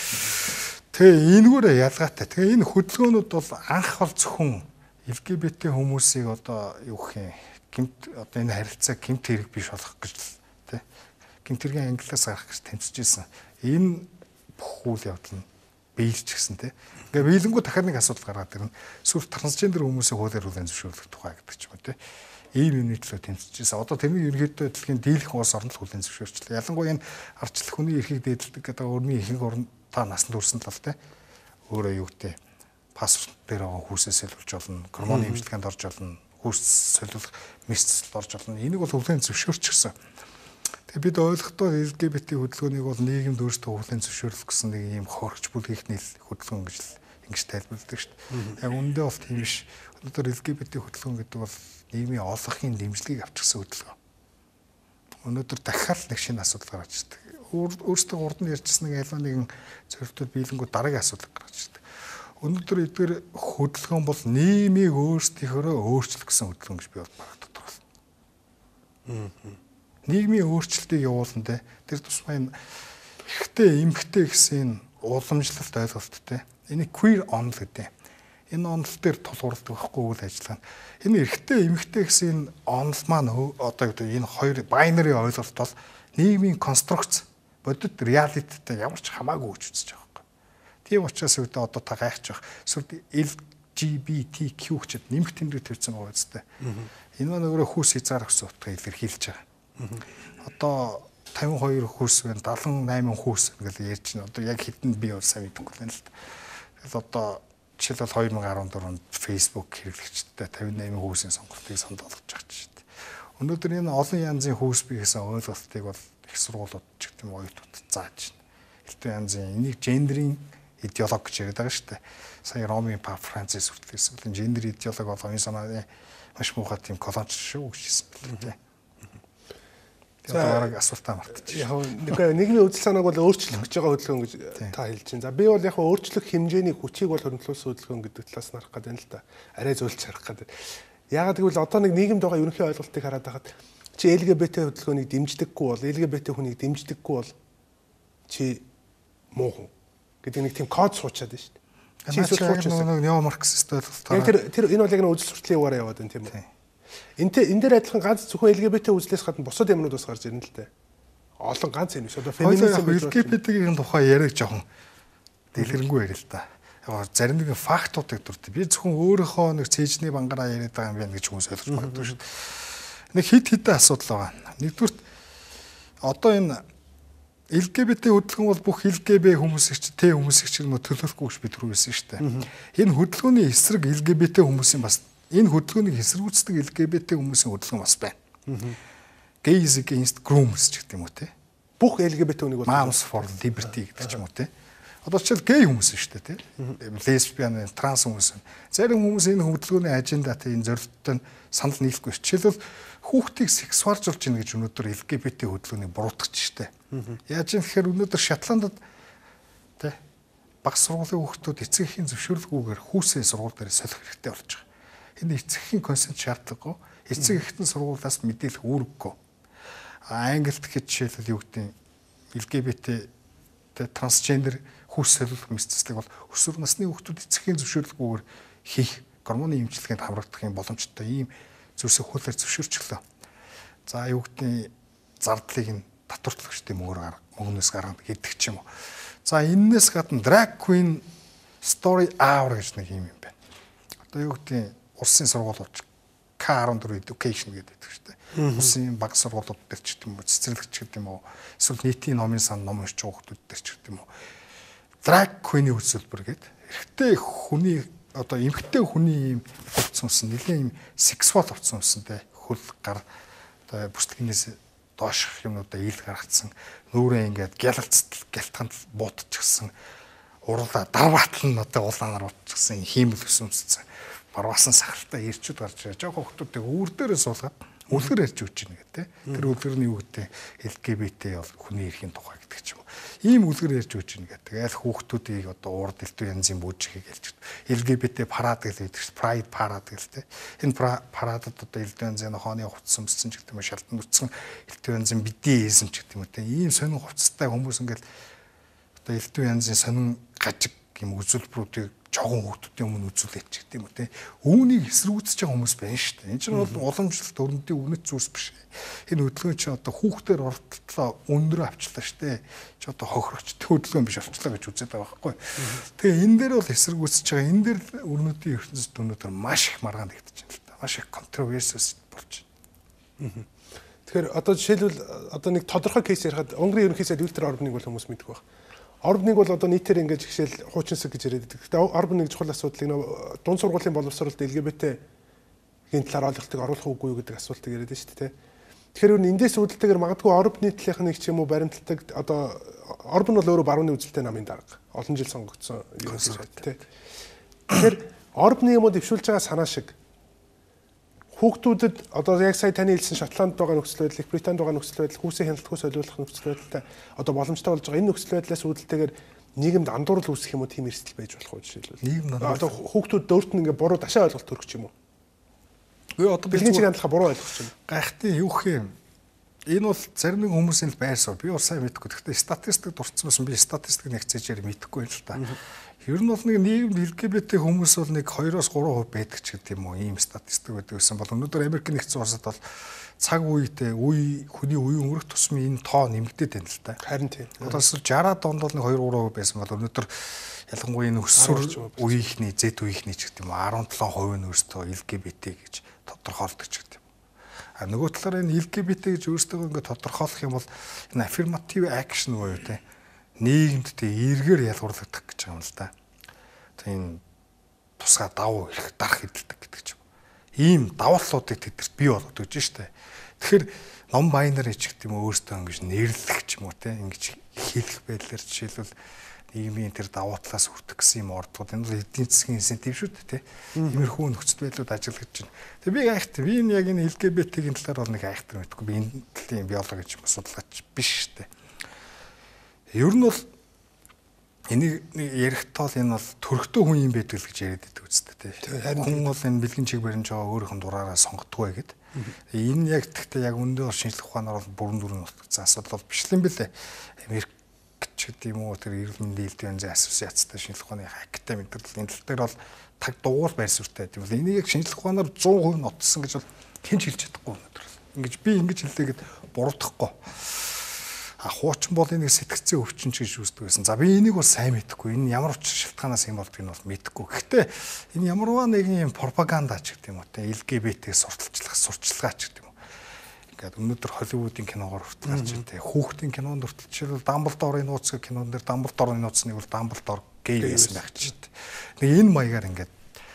Тэгээ энэгээрээ ялгаатай. Тэгээ энэ хөдөлгөөнүүд бол анх бол зөвхөн эл гэ бэ тэ хүмүүсийг одоо юу юм гэмт одоо энэ харилцаа гэмт хэрэг биш болох гэж те. Гэмт хэргийн ангиллаас гарах гэж тэмцэж ирсэн. Энэ бүх үйл явдал нь биелж гисэн те. Ингээ биелэнгүү дахиад нэг асуудал гаргаад ирнэ. Сүр трансгендер хүмүүсийн хуулиар хүлээн зөвшөөрлөх тухай гэдэг ч юм уу те. Ийм юм нийтлөө тэмцэжсэн. Одоо тэрний ерөнхийдөө дэлхийн дийлэх улс орнд хүлээн зөвшөөрчлээ. Ялангуяа энэ арчлах хүний эрхийг дээдэлдэг гэдэг өрмийн ихэнх орн та насанд хүрсэн тал те. Өөрөө юу гэдэг паспорт дээр байгаа хүүсээ солиулж болно, гормоны эмчилгээнд орж болно, хүүс солиулах месцэлд орж болно. Энийг бол хүлээн зөвшөөрчихсөн. Тэгээ бид ойлгохдоо эл гэ бэ тэ хөдөлгөөнийг бол нийгэмд өөрсдөө хүлээн зөвшөөрлөх гэсэн нэг юм хоригч бүлгийнхний хөдөлгөөн гэж ингэж тайлбарладаг шүү дээ. Яг үндэ бол тийм биш. Өнөөдөр эл гэ бэ тэ хөдөлгөөн гэдэг бол нийгмийн олонхын дэмжлэгийг авчихсан хөдөлгөөн. Өнөөдөр дахиад нэг шинэ асуудал гарч ирдэг. Өөрсдөө урд нь ярьжсэн нэг альва нэгэн зөвлөлтөд биелэнгүү дараагийн асуудал гарч ирдэг. Өнөөдөр эдгээр хөдөлгөөн бол нийгмийг өөрсдийнхөө өөрчлөх гэсэн хөдөлгөөн гэж би бол баг тодорхойлно. нийгмийн өөрчлөлтийг явуулна те. Тэр тусмаа энэ эрэгтэй эмэгтэй гэсэн уламжлалт ойлголт те. Энэ queer онол гэдэг. Энэ онол дээр тулгуурладаг байхгүй үйл ажиллагаа. Энэ эрэгтэй эмэгтэй гэсэн энэ онол маань одоо энэ хоёр binary ойлголт бол нийгмийн конструкц бодит реалититэй ямар ч хамаагүй үж үзэж байгаа байхгүй. Тийм учраас үүдээ одоо та гайхаж байх. Эсвэл эл жи би ти кью гэд нэмэх тэмдэг тавьсан байгаа үстэй. Энэ маань өөрөө хүүс хязгаар гэсэн утгаар илэрхийлж байгаа. Одоо тавин хоёр хүүс байна, дагалан найман хүүс гэж ярьж байна. Одоо яг хэдэн би бол сайн мэдэхгүй байна л да. Тэгэл одоо жишээлбэл хоёр мың и дөрвөн онд Facebook хэрэглэгчтэй тавин найман хүүсийн сонголтыг санд болгож байгаа ч гэдэг. Өнөөдөр энэ олон янзын хүүс бий гэсэн ойлголтыг бол их сургуулиуд ч гэдэг юм оюутнууд зааж байна. Элдв янзын энийг гендерийн идеолог гэж яриад байгаа шүү дээ. Сая Ромын Пап Францис хүртэл хэлсэн. Гендер идеолог бол оюун санааны маш муухай тийм колоч шүү гэж хэлсэн байна тийм. Тэгээд дараагийн асуултаа мартчих. Яг нэг нийгмийн үзэл санааг бол өөрчлөх гэж байгаа хөдөлгөөн гэж та хэлж байна. За би бол яг өөрчлөх хэмжээний хүчийг бол хөрөнгөлүүлсэн хөдөлгөөн гэдэг талаас нь харах гэдэг нь л да. Арай зөөлж харах гэдэг. Яагаад гэвэл одоо нэг нийгэмд байгаа ерөнхий ойлголтыг хараад байхад чи эл гэ бэ тэ хөдөлгөөнийг дэмждэггүй бол эл гэ бэ тэ хүнийг дэмждэггүй бол чи муу хүн гэдэг нэг тийм код суучаад байна шүү дээ. Чи суучсан нэг нео марксист ойлголтоор. Тэр тэр энэ бол яг нэг үзэл сурталын угаараа яваад байна тийм үү? Энтэй энэ дээр адилхан ганц зөвхөн эл гэ бэ тэ үзлээс гадна бусад юмнууд бас гарч ирнэ л дээ. Олон ганц юм биш. Одоо феминизм эл гэ бэ тэ-ийн тухай яриаг жоохон дэлгэрэнгүй ярил л да. Яг зарим нэгэн фактуудыг дуртай. Би зөвхөн өөрийнхөө нэг цэжний бангараа яриад байгаа юм байна гэж хүмүүс ойлгож магадгүй шүү дээ. Нэг хит хитэн асуудал байгаа. Нэгдүгürt одоо энэ эл гэ бэ тэ хөдөлгөөн бол бүх эл гэ бэ хүмүүсийг ч тэ хүмүүсийг ч юм уу төлөөлөхгүй гэж бид түрүүлсэн шүү дээ. Энэ хөдөлгөөний эсрэг эл гэ бэ тэ хүмүүсийн бас энэ хөдөлгөөнийг эсэргүүцдэг эл гэ бэ тэ хүмүүсийн хөдөлгөөн бас байна. Gays against grooms ч гэдэг юм уу те. Бүх эл гэ бэ тэ хүнийг бол Moms for Liberty гэдэг ч юм уу те. Одоо ч гей хүмүүс шүү дээ те. Лесбиан, транс хүмүүс. Зарим хүмүүс энэ хөдөлгөөний ажендатай энэ зорилттой санал нийлэхгүй. Жишээлбэл хүүхдийг сексуалжуулж гин гэж өнөөдөр эл гэ бэ тэ хөдөлгөөнийг буруутгаж штэ. Яаж юм тэгэхээр өнөөдөр Шотландд те баг сургуулийн хүүхдүүд эцэг эхийн зөвшөөрлгүйгээр хүүсээ сургууль дээр солих хэрэгтэй болж байгаа. Энэ эцэг эхийн консент шаардлагагүй. Эцэг эхийн сургуулиас мэдээлэх үүрэггүй. Англид гэхэд жишээлбэл юу гэдэг эл гэ бэ тэ трансгендер хүүс солих мэдцэлийг бол өсвөр насны хүүхдүүд эцэг эхийн зөвшөөрлгүйгээр хийх гормоны эмчилгээнд хамрагдах юм боломжтой ийм зүйлсийг хуулиар зөвшөөрчлөө. За юу гэдэг зардлыг нь татварлагчдын мөнгөөр мөнгнөөс гаргана гэдэг ч юм уу. За энээс гадна drag queen story hour гэж нэг юм юм байна. Одоо юу гэдэг улсын сургуулиуд К дөрвөн education гэдэг шүү дээ. Улсын баг сургуулиуд дээр ч гэдэг юм уу, цэцэрлэгч гэдэг юм уу, эсвэл нийтийн номын сан ном уншиж байгаа хүмүүс дээр ч гэдэг юм уу. Drag queen-ийн үзүүлбэр гэдэг. Эрэгтэй хүний одоо эмэгтэй хүний юм хувцсан ус нэлээд юм сексуал хувцсан усантай хөл гар одоо бүслэгнээс доошх юмнуудаа ил гаргацсан нүрээ ингээд гялалцтал гялтганд буутчихсан урлаа дарваатал нь одоо улаанаар утчихсан хиймэл өсөмсцэн барвасан сахалтай ирчүүд гарч ирээ. Жохо хүмүүстэй үүр дээрээ суулгаад үлгэр ярьж өгч ийн гэдэг. Тэр үлгэрний юу гэдэг эл гэ бэ тэ бол хүний эрхийн тухай гэдэг ч юм уу. Ийм үлгэр ярьж өгч ийн гэдэг. Аль хүүхдүүдийг одоо урд элдв янзын бүжгийг хэлж эл гэ бэ тэ парад гэдэг чинь pride парад гэдэг. Энэ парадад одоо элдв янзын хооны хувцас өмссөн ч гэдэг юм шалтан нүцгэн элдв янзын бидиизм ч гэдэг юм те. Ийм сонин хувцастай хүмүүс ингээл одоо элдв янзын сонин гажиг юм үзүүлбэрүүдийг жогон хүүхдүүдийн өмнө үзүүлээд ч гэдэг юм уу те. Үүнийг эсэргүүцэж байгаа хүмүүс байна шүү дээ. Энэ чинь бол уламжлалт өрнөдийн үнэт зүйлс биш. Энэ хөдөлгөөн чинь одоо хүүхдээр оролтлоо өндөр авчлаа шүү дээ. Чи одоо хохирогч хөдөлгөөн биш авчлаа гэж үзээд байгаа байхгүй. Тэгээ энэ дээр бол эсэргүүцэж байгаа. Энэ дээр өрнөдийн ертөнцид өнөөдөр маш их маргаан нэгдэж байна л да. Маш их контроверсис болж байна. Тэгэхээр одоо жишээлбэл одоо нэг тодорхой кейс ярихад Унгарын ерөнхий сайд Виктор Орбаныг бол хүмүүс мэддэг байна. Орбаныг бол одоо нийтээр ингэж гişэл хуучинсаг гэж яриад байдаг. Гэхдээ Орбан нэг чухал асуудлыг нөө дунд сургуулийн боловсролд эл гэ бэ тэ-ийн талаар ойлголтыг оруулах уугүй юу гэдэг асуултыг яриад шүү дээ. Тэгэхээр өөр эндээс үүдэлтэйгээр магадгүй Орбаны талынх нэг ч юм уу баримтлагдаг одоо Орбан бол өөрөө барууны үзэлтэй намын дарга. Олон жил сонгогдсон ерөнхий сайд тэ. Тэгэхээр Орбаны юмуд дэвшүүлж байгаа санаа шиг хүүхдүүдэд одоо яг сая таны хэлсэн Шотландд байгаа нөхцөл байдал, Британд байгаа нөхцөл байдал, хүүсээ хяналтгүй солиулах нөхцөл байдалтай одоо боломжтой болж байгаа. Энэ нөхцөл байдлаас үүдэлтэйгээр нийгэмд андуурал үүсэх юм уу тийм эрсдэл байж болох уу жишээлбэл. Нийгэм одоо хүүхдүүд дөөрт нь ингээ буруу дашаа ойлголт төрөх ч юм уу. Үгүй одоо бэлгийн чиг хандлагаа буруу ойлгох юм. Гайхтын юу хэ энэ бол зарим нэг хүмүүсийн байр суурь. Би бол сайн мэдэхгүй. Гэхдээ статистик дурдсан байсан. Би статистик нэг цэжээр мэдэхгүй юм л та. Ер нь бол нэг нийгэмд эл гэ бэ тэ хүмүүс бол нэг хоёроос гурван хувь байдаг ч гэдэг юм уу. Ийм статистик байдаг гэсэн бол өнөөдөр Америк нэгдсэн улсад бол цаг үетэй үе хүний үе өнгөрөх тусмын энэ тоо нэмэгдээд байна л та. Харин тийм. Одоо жирэмд онд бол нэг хоёр гурван хувь байсан бол өнөөдөр ялангуяа энэ өсвөр үеийнхний зэд үеийнхний ч гэдэг юм уу арван долоо хувь нь өөрсдөө эл гэ бэ тэ гэж тодорхойлдог ч гэдэг юм. А нөгөө талаар энэ эл гэ бэ тэ гэж өөрсдөө ингээд тодорхойлох юм бол энэ affirmative action буюу тэ нийгэмд тэ эргээр ялгуурлагдах гэж байгаа юм л да. Тийм тусгай давуу ирэх дарах хэдэлдэг гэдэг ч юм. Ийм давууллуудыг тэдэрт бий болгоод өгч штэ. Тэгэхээр ном байнаар ч гэдэг юм өөртөө ингэж нэрлэх ч юм уу те ингэж хэлэх байдлаар жишээлбэл нийгмийн тэр давуу талаас хүртэх гэсэн юм ордгууд энэ бол эдийн засгийн инсентив шүү дээ те. Иймэрхүү нөхцөл байдлууд ажиллаж байна. Тэгээ би айхтар би энэ яг энэ эл гэ бэ тэ-ийн талаар бол нэг айхтар мэдгүй би энэ талын биологи гэж судалгаач биш штэ. Ер нь бол энийг ярихдаа л энэ бол төрхтөө хүн юм байдаг л гэж яриад байдаг үстэй тий. Хүн бол энэ бэлгэн чиг баримж байгаа өөрийнх нь дураараа сонгодгоо гэд. Энэ яг гэхдээ яг өндөө бол шинжлэх ухаанаар бол бүрэн дүрэн утгацсан асуудал бол биш юм бэлээ. Америк ч гэдэг юм уу тэр эрүүл мэндийн элдвийн ассоциацтай шинжлэх ухааны хактай мэдрээл энэ тал дээр бол таг дугуйр байр суурьтай гэдэг. Энийг яг шинжлэх ухаанаар сто хувь нотсон гэж бол хинч хэлж чадахгүй өнөөдөр. Ингэж би ингэж хэллээ гэд буруудахгүй. А хуучин бол энийг сэтгцэн өвчин ч гэж үздэг байсан. За би энийг бол сайн мэдэхгүй. Энэ ямар учир шалтгаанаас юм болдгийг нь бол мэдэхгүй. Гэхдээ энэ ямарваа нэгэн юм пропаганда ч гэдэг юм уу те эл гэ бэ тэ сурталчлах, сурчлагаа ч гэдэг юм уу. Ингээд өнөөдөр Холливуудын киногоор хүртэл гарч ирдэ. Хүүхдийн кинонд хүртэл жишээлбэл Дамблдорын нууц гэх кинон дээр Дамблдорын нууцныг бол Дамблдор гей гэсэн байх ч гэдэг. Нэг энэ маягаар ингээд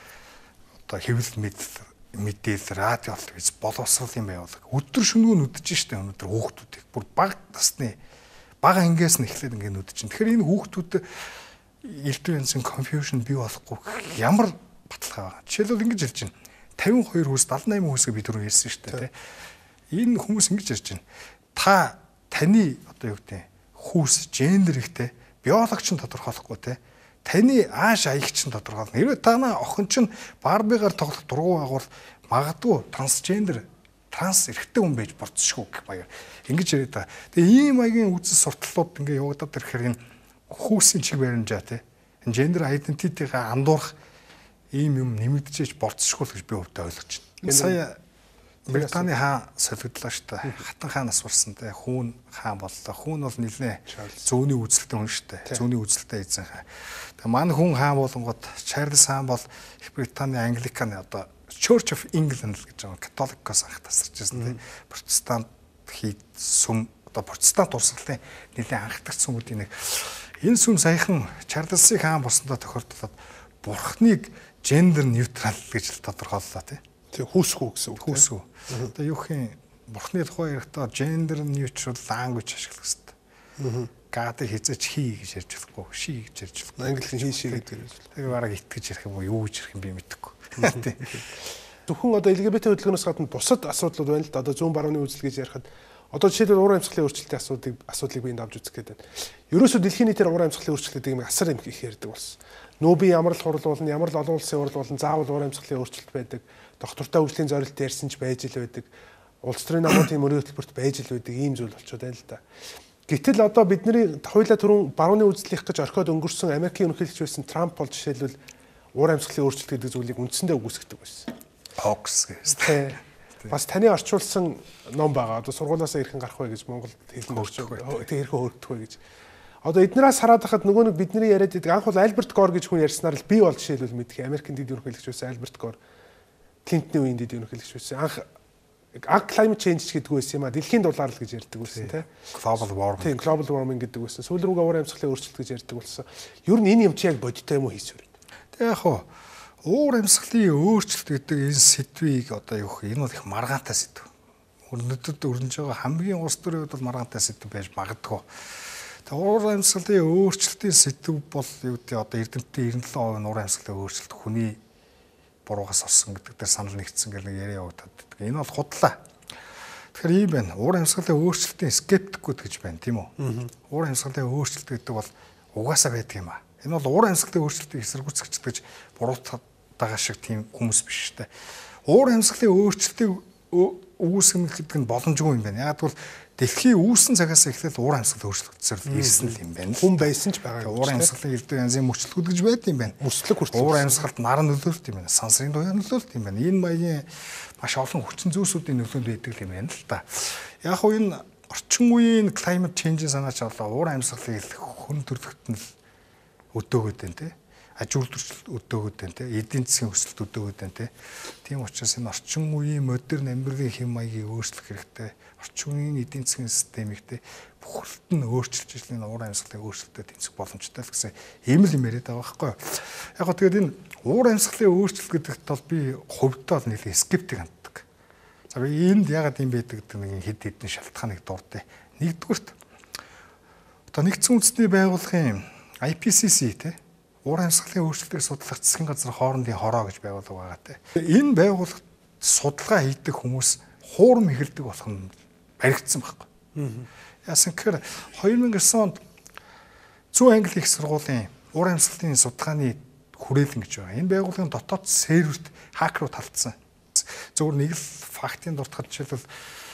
одоо хэвлэл мэдл мэдээлэл радио телевиз боловсролын байгууллага өдөр шөнөгүй нүдэж штэ өнөөдөр хүүхдүүдийг бүр бага насны бага ангиас нь эхлээд ингэ нүдэж чинь. Тэгэхээр энэ хүүхдүүд элдвэнсэн confusion бий болохгүй ямар баталгаа байгаа. Жишээлбэл ингэж хэлж чинь тавин хоёр хүүс дадлан найман хүүсгээ би түрүү ярьсан штэ тий. Энэ хүмүүс ингэж ярьж чинь та таны одоо юу гэдэг хүүс гендер ихтэй биологч нь тодорхойлохгүй тий. Таны ааш аягч нь тодорхойлно. Хэрвээ танаа охин чинь Барбигаар тоглох дургуй байгуул магадгүй трансгендер транс эрэгтэй хүн байж болцсохгүй гэх баяр. Ингэж яриад та. Тэгээ ийм маягийн үзэл сурталчилууд ингээ явагдаад ирэхээр энэ хүүсийн чиг баримжаа тий. Энэ гендер айдентитигаа андуурах ийм юм нэмэгдэж болцсохгүй гэж би хувьдаа ойлгож байна. Сая Британий хаан солигдлоо шүү дээ. Хатан хаанаас сурсан те хүүн хаан боллоо. Хүүн бол нэлээ зөөний үзэлтэй хүн шүү дээ. Зөөний үзэлтэй эзэн хаан. Тэгээ манай хүн хаан болонгод Чарльз хаан бол Их Британий Англикан одоо Church of England гэж байгаа католикоос анх тасарч байсан те. Протестант хийд сүм одоо протестант урсгалын нэлээ анхдагч сүмүүдийн нэг. Энэ сүм саяхан Чарльзын хаан болсондоо тохиолдолд бурхныг гендер нейтрал гэж тодорхойллоо те. Тэг хүүсгүй гэсэн үг. Хүүсгүй. Одоо юу хин бурхны тухай ярихдаа gender neutral language ашиглах хэрэгтэй. Гадыг хязгаарч хий гэж ярьж болохгүй, ший гэж ярьж болохгүй. Англи хий ший гэдэг юм. Тэр бараг итгэж ярих юм уу, юу гэж ярих юм би мэдэхгүй. Зөвхөн одоо эл гэ бэ тэ хөдөлгөөнөөс гадна бусад асуудлууд байна л да. Одоо зүүн барууны үзэл гэж ярихад одоо жишээлбэл уур амьсгалын өөрчлөлтийн асуудлыг асуудлыг би энд авч үзэх гээд байна. Ерөөсөө дэлхийн нийтээр уур амьсгалын өөрчлөлтийг юм асар юм их ярьдаг болсон. Нүүбийн ямар л хурал болно, ямар л олон улсын хурал болно, заавал уур амьсгалын өөрчлөлт байдаг. Доктортой хөгжлийн зорилт ярьсан ч байж л байдаг. Улс төрийн намуудын мөрийн хөтөлбөрт байж л байдаг. Ийм зүйл болчиход байна л да. Гэтэл одоо бидний хоёулаа түрүүн барууны үзлийнх гэж орхиод өнгөрсөн Америкийн ерөнхийлөгч байсан Трамп бол жишээлбэл уур амьсгалын өөрчлөлт гэдэг зүйлийг үндсэндээ үгүйсгдэг байсан. Хокс гэсэн. Бас таны орчуулсан ном байгаа. Одоо сургуулиасаа ирхэн гарах вэ гэж Монголд хэлсэн болчихоо. Тэг хэрхэн хөрөгдөх вэ гэж. Одоо эднээс хараад хахад нөгөө нэг бидний яриад байдаг анх бол Альберт Гор гэж хүн ярьснаар л би бол жишээлбэл мэдхий Америкийн дэд ерөнхийлөгч байсан Альберт Гор Клинтны үеийн дэд ерөнхийлөгч байсан. Анх аг climate change гэдэг байсан юм а. Дэлхийн дулаар л гэж ярьдаг байсан тий. Global warming. Тийм global warming гэдэг байсан. Сүүл рүүгээ уур амьсгалын өөрчлөлт гэж ярьдаг болсон. Ер нь энэ юм чи яг бодиттой юм уу хийсвэр. Тэг яг хоо уур амьсгалын өөрчлөлт гэдэг энэ сэдвийг одоо юу гэх энэ бол их маргаантай сэдв. Өнөөдөр өрнөж байгаа хамгийн улс төрийн хувьд бол маргаантай сэдв байж магадгүй. Тэгээ уур амьсгалын өөрчлөлтийн сэдв бол юу гэдэг одоо эрдэмтдийн девяносто сет хувь уур амьсгалын өөрчлөлт хүний буруугаас орсон гэдэг дээр санал нэгдсэн гэх нэг яриа явагдаад байдаг. Энэ бол худлаа. Тэгэхээр ийм байна. Уур амьсгалын өөрчлөлтийн скептикүүд гэж байна, тийм үү? Уур амьсгалын өөрчлөлт гэдэг бол угаасаа байдаг юм аа. Энэ бол уур амьсгалын өөрчлөлтийг эсэргүүцэгч гэж буруутгаад байгаа шиг тийм хүмүүс биш шүү дээ. Уур амьсгалын өөрчлөлтийг үүсгэх гэдэг нь боломжгүй юм байна. Яг бол дэлхийн үүсэн цагаас эхлээд уур амьсгал өөрчлөгдсөөр ирсэн л юм байна. Хүн байсан ч байгаа. Уур амьсгалын элдв янзын мөчлөгүүд гэж байд юм байна. Мөчлөг хүртэл уур амьсгалд нар нөлөөлт юм байна. Сансрын туяа нөлөөлт юм байна. Энэ маягийн маш олон хүчин зүйлсүүдийн нөлөөнд байдаг юм байна л та. Яг хөө энэ орчин үеийн climate change-ийн санаач болоо уур амьсгалын хүн төрөлхтөн л өдөөгд байна те. Аж үйлдвэрлэлт өдөөгд байна те. Эдийн засгийн өсөлт өдөөгд байна те. Тийм учраас энэ орчин үеийн модерн амьдралын хэм маягийг өөрчлөх хэрэгтэй. Орчин үеийн эдийн засгийн системийг те бүхэлд нь өөрчилж ижил энэ уур амьсгалын өөрчлөлтөд тэнцэх боломжтой л гэсэн ийм л юм яриад байгаа байхгүй юу. Яг гоо тэгээд энэ уур амьсгалын өөрчлөлт гэдэгт бол би хувьдаа л нэлээд скептик ханддаг. За би энд ягаад юм байдаг гэдэг нэг хэд хэдэн шалтгааныг дурдъя. Нэгдүгürt одоо нэгдсэн үндэсний байгууллагын I P C C те уур амьсгалын өөрчлөлтийг судлах засгийн газар хоорондын хороо гэж байгуулга байгаа те. Энэ байгууллагт судалгаа хийдэг хүмүүс хуурам эхэлдэг болох нь баригдсан байхгүй. Яасан гэхээр two thousand nine онд Зүүн Англи их сургуулийн уур амьсгалын судалгааны хүрээлэн гэж байгаа. Энэ байгууллагын дотоод серверт хакерууд талдсан. Зөвхөн нэг л фактын дуртахад жишээлбэл